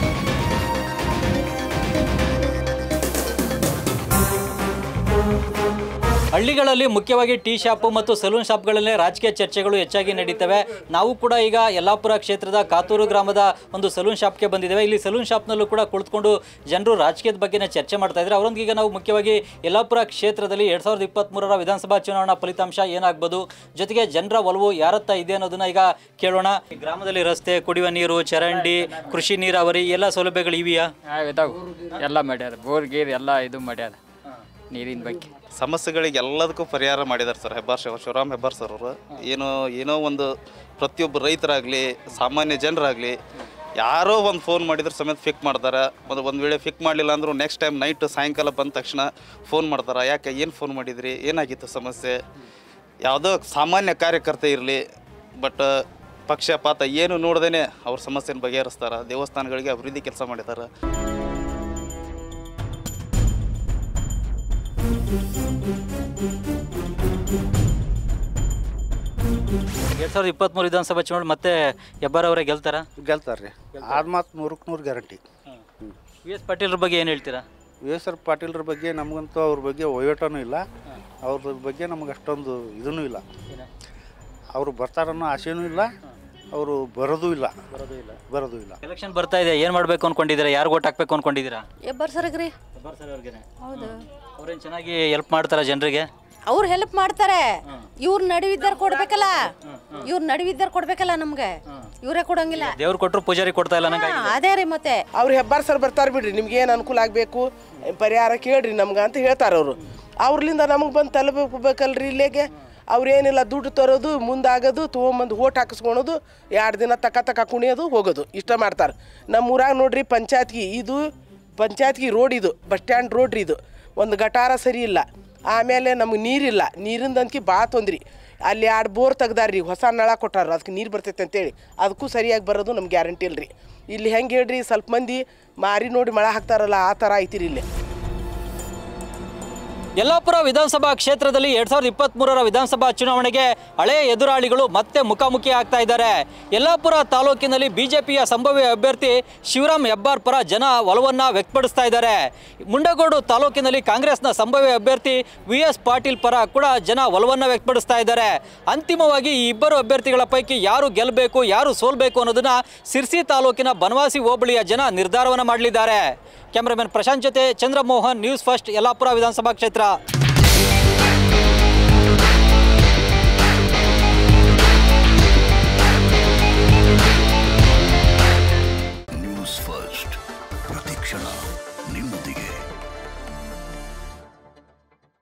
ಹಳ್ಳಿಗಳಲ್ಲಿ ಮುಖ್ಯವಾಗಿ ಟೀ ಶಾಪು ಮತ್ತು ಸಲೂನ್ ಶಾಪ್ಗಳಲ್ಲೇ ರಾಜಕೀಯ ಚರ್ಚೆಗಳು ಹೆಚ್ಚಾಗಿ ನಡೀತವೆ. ನಾವು ಕೂಡ ಈಗ ಯಲ್ಲಾಪುರ ಕ್ಷೇತ್ರದ ಕಾತೂರು ಗ್ರಾಮದ ಒಂದು ಸಲೂನ್ ಶಾಪ್ಗೆ ಬಂದಿದ್ದೇವೆ. ಇಲ್ಲಿ ಸಲೂನ್ ಶಾಪ್ನಲ್ಲೂ ಕೂಡ ಕುಳಿತುಕೊಂಡು ಜನರು ರಾಜಕೀಯದ ಬಗ್ಗೆನೇ ಚರ್ಚೆ ಮಾಡ್ತಾ ಇದ್ದಾರೆ. ಅವರೊಂದಿಗೆ ನಾವು ಮುಖ್ಯವಾಗಿ ಯಲ್ಲಾಪುರ ಕ್ಷೇತ್ರದಲ್ಲಿ 2023ರ ವಿಧಾನಸಭಾ ಚುನಾವಣಾ ಫಲಿತಾಂಶ ಏನಾಗ್ಬೋದು, ಜೊತೆಗೆ ಜನರ ಒಲವು ಯಾರತ್ತ ಇದೆ ಅನ್ನೋದನ್ನ ಈಗ ಕೇಳೋಣ. ಈ ಗ್ರಾಮದಲ್ಲಿ ರಸ್ತೆ, ಕುಡಿಯುವ ನೀರು, ಚರಂಡಿ, ಕೃಷಿ ನೀರಾವರಿ ಎಲ್ಲ ಸೌಲಭ್ಯಗಳು ಇವೆಯಾ? ಎಲ್ಲ ಮಾಡ್ಯಾರ, ಬೋರ್ ಗೀರ್ ಎಲ್ಲ ಇದು ಮಾಡ್ಯಾರ ನೀರಿನ ಬಗ್ಗೆ. ಸಮಸ್ಯೆಗಳಿಗೆ ಎಲ್ಲದಕ್ಕೂ ಪರಿಹಾರ ಮಾಡಿದ್ದಾರೆ ಸರ್ ಶಿವರಾಮ್ ಹೆಬ್ಬಾರ್ ಸರ್ ಅವರು. ಏನೋ ಒಂದು ಪ್ರತಿಯೊಬ್ಬ ರೈತರಾಗಲಿ ಸಾಮಾನ್ಯ ಜನರಾಗಲಿ ಯಾರೋ ಒಂದು ಫೋನ್ ಮಾಡಿದ್ರೆ ಸಮೇತ ಫಿಕ್ ಮಾಡ್ತಾರೆ. ಒಂದು ವೇಳೆ ಫಿಕ್ ಮಾಡಲಿಲ್ಲ ಅಂದರೂ ನೆಕ್ಸ್ಟ್ ಟೈಮ್ ನೈಟ್ ಸಾಯಂಕಾಲ ಬಂದ ತಕ್ಷಣ ಫೋನ್ ಮಾಡ್ತಾರೆ. ಯಾಕೆ, ಏನು ಫೋನ್ ಮಾಡಿದ್ರಿ, ಏನಾಗಿತ್ತು ಸಮಸ್ಯೆ, ಯಾವುದೋ ಸಾಮಾನ್ಯ ಕಾರ್ಯಕರ್ತ ಇರಲಿ ಬಟ್ ಪಕ್ಷಪಾತ ಏನು ನೋಡ್ದೇ ಅವ್ರ ಸಮಸ್ಯೆನ ಬಗೆಹರಿಸ್ತಾರೆ. ದೇವಸ್ಥಾನಗಳಿಗೆ ಅಭಿವೃದ್ಧಿ ಕೆಲಸ ಮಾಡಿದ್ದಾರೆ. 2023 ವಿಧಾನಸಭಾ ಚುನಾವಣೆ ಮತ್ತೆ ಹೆಬ್ಬಾರ್ ಅವರೇ ಗೆಲ್ತಾರ? ಗೆಲ್ತಾರೆ ರೀ, ಆದ ಮಾತು 100% ಗ್ಯಾರಂಟಿ. ವಿ.ಎಸ್. ಪಾಟೀಲ್ರ ಬಗ್ಗೆ ಏನು ಹೇಳ್ತೀರಾ? ವಿ.ಎಸ್. ಪಾಟೀಲ್ರ ಬಗ್ಗೆ ನಮಗಂತೂ ಅವ್ರ ಬಗ್ಗೆ ಒಯ್ಯೋಟನೂ ಇಲ್ಲ, ಅವ್ರ ಬಗ್ಗೆ ನಮಗೆ ಅಷ್ಟೊಂದು ಇದೂ ಇಲ್ಲ. ಅವರು ಬರ್ತಾರನ್ನೋ ಆಸೆನೂ ಇಲ್ಲ, ಅವರು ಬರೋದೂ ಇಲ್ಲ. ಎಲೆಕ್ಷನ್ ಬರ್ತಾ ಇದೆ, ಏನು ಮಾಡಬೇಕು ಅನ್ಕೊಂಡಿದ್ದೀರಾ? ಯಾರು ಓಟ್ ಹಾಕ್ಬೇಕು ಅನ್ಕೊಂಡಿದ್ದೀರಾ? ಹೆಬ್ಬಾರ್ ಸರ್ಗ್ರಿ. ಹೆಬ್ಬಾರ್ ಸರ್ ಅವ್ರಿಗೆ. ಹೌದು. ಅವ್ರೇನು ಚೆನ್ನಾಗಿ ಹೆಲ್ಪ್ ಮಾಡ್ತಾರ ಜನರಿಗೆ? ಅವ್ರು ಹೆಲ್ಪ್ ಮಾಡ್ತಾರೆ. ಇವ್ರ ನಡುವಿದ್ದಾರೆ ಕೊಡ್ಬೇಕಲ್ಲ ನಮ್ಗೆ, ಇವರೇ ಕೊಡಂಗಿಲ್ಲ. ದೇವ್ರು ಕೊಟ್ಟರು ಪೂಜಾರಿ ಕೊಡ್ತಾ ಇಲ್ಲ ನಂಗೆ. ಅದೇ ರೀ ಮತ್ತೆ ಅವ್ರು ಹೆಬ್ಬಾರ್ ಸರ್ ಬರ್ತಾರೆ ಬಿಡ್ರಿ, ನಿಮ್ಗೆ ಏನು ಅನುಕೂಲ ಆಗಬೇಕು ಪರಿಹಾರ ಕೇಳ್ರಿ ನಮ್ಗೆ ಅಂತ ಹೇಳ್ತಾರೆ ಅವರು. ಅವ್ರಲಿಂದ ನಮಗೆ ಬಂದು ತಲುಪಬೇಕಲ್ರಿ ಇಲ್ಲಿಗೆ. ಅವ್ರೇನಿಲ್ಲ, ದುಡ್ಡು ತರೋದು, ಮುಂದಾಗೋದು, ತೊಗೊಂಬಂದು ಓಟ್ ಹಾಕಿಸ್ಕೊಳೋದು, 2 ದಿನ ತಕ್ಕ ಕುಣಿಯೋದು, ಹೋಗೋದು, ಇಷ್ಟ ಮಾಡ್ತಾರೆ. ನಮ್ಮ ಊರಾಗ ನೋಡ್ರಿ ಪಂಚಾಯತ್ಗಿ ರೋಡ್ ಇದು, ಬಸ್ ಸ್ಟ್ಯಾಂಡ್ ರೋಡ್ ರೀ ಇದು. ಒಂದು ಗಟಾರ ಸರಿ ಇಲ್ಲ, ಆಮೇಲೆ ನಮಗೆ ನೀರಿಲ್ಲ, ನೀರಿಂದಂತಕಿ ಭಾಳ ತೊಂದ್ರಿ. ಅಲ್ಲಿ 2 ಬೋರ್ ತೆಗ್ದಾರ್ರಿ, ಹೊಸ ನಳ ಕೊಟ್ಟಾರ, ಅದಕ್ಕೆ ನೀರು ಬರ್ತೈತೆ ಅಂತೇಳಿ, ಅದಕ್ಕೂ ಸರಿಯಾಗಿ ಬರೋದು ನಮ್ಗೆ ಗ್ಯಾರಂಟಿ ಇಲ್ರಿ. ಇಲ್ಲಿ ಹೆಂಗೆ ಹೇಳ್ರಿ, ಸ್ವಲ್ಪ ಮಂದಿ ಮಾರಿ ನೋಡಿ ಮಳೆ ಹಾಕ್ತಾರಲ್ಲ, ಆ ಥರ ಐತಿರಿ ಇಲ್ಲಿ. ಯಲ್ಲಾಪುರ ವಿಧಾನಸಭಾ ಕ್ಷೇತ್ರದಲ್ಲಿ 2023ರ ವಿಧಾನಸಭಾ ಚುನಾವಣೆಗೆ ಹಳೆಯ ಎದುರಾಳಿಗಳು ಮತ್ತೆ ಮುಖಾಮುಖಿ ಆಗ್ತಾ ಇದ್ದಾರೆ. ಯಲ್ಲಾಪುರ ತಾಲೂಕಿನಲ್ಲಿ ಬಿಜೆಪಿಯ ಸಂಭಾವ್ಯ ಅಭ್ಯರ್ಥಿ ಶಿವರಾಮ್ ಹೆಬ್ಬಾರ್ ಪರ ಜನ ಒಲವನ್ನು ವ್ಯಕ್ತಪಡಿಸ್ತಾ ಇದ್ದಾರೆ. ಮುಂಡಗೋಡು ತಾಲೂಕಿನಲ್ಲಿ ಕಾಂಗ್ರೆಸ್ನ ಸಂಭಾವ್ಯ ಅಭ್ಯರ್ಥಿ ವಿ.ಎಸ್. ಪಾಟೀಲ್ ಪರ ಕೂಡ ಜನ ಒಲವನ್ನು ವ್ಯಕ್ತಪಡಿಸ್ತಾ ಇದ್ದಾರೆ. ಅಂತಿಮವಾಗಿ ಈ ಇಬ್ಬರು ಅಭ್ಯರ್ಥಿಗಳ ಪೈಕಿ ಯಾರು ಗೆಲ್ಲಬೇಕು, ಯಾರು ಸೋಲ್ಬೇಕು ಅನ್ನೋದನ್ನ ಸಿರ್ಸಿ ತಾಲೂಕಿನ ಬನವಾಸಿ ಹೋಬಳಿಯ ಜನ ನಿರ್ಧಾರವನ್ನು ಮಾಡಲಿದ್ದಾರೆ. ಕ್ಯಾಮರಾಮನ್ ಪ್ರಶಾಂತ್ ಜೊತೆ ಚಂದ್ರಮೋಹನ್, ನ್ಯೂಸ್ ಫಸ್ಟ್, ಯಲ್ಲಾಪುರ ವಿಧಾನಸಭಾ ಕ್ಷೇತ್ರ.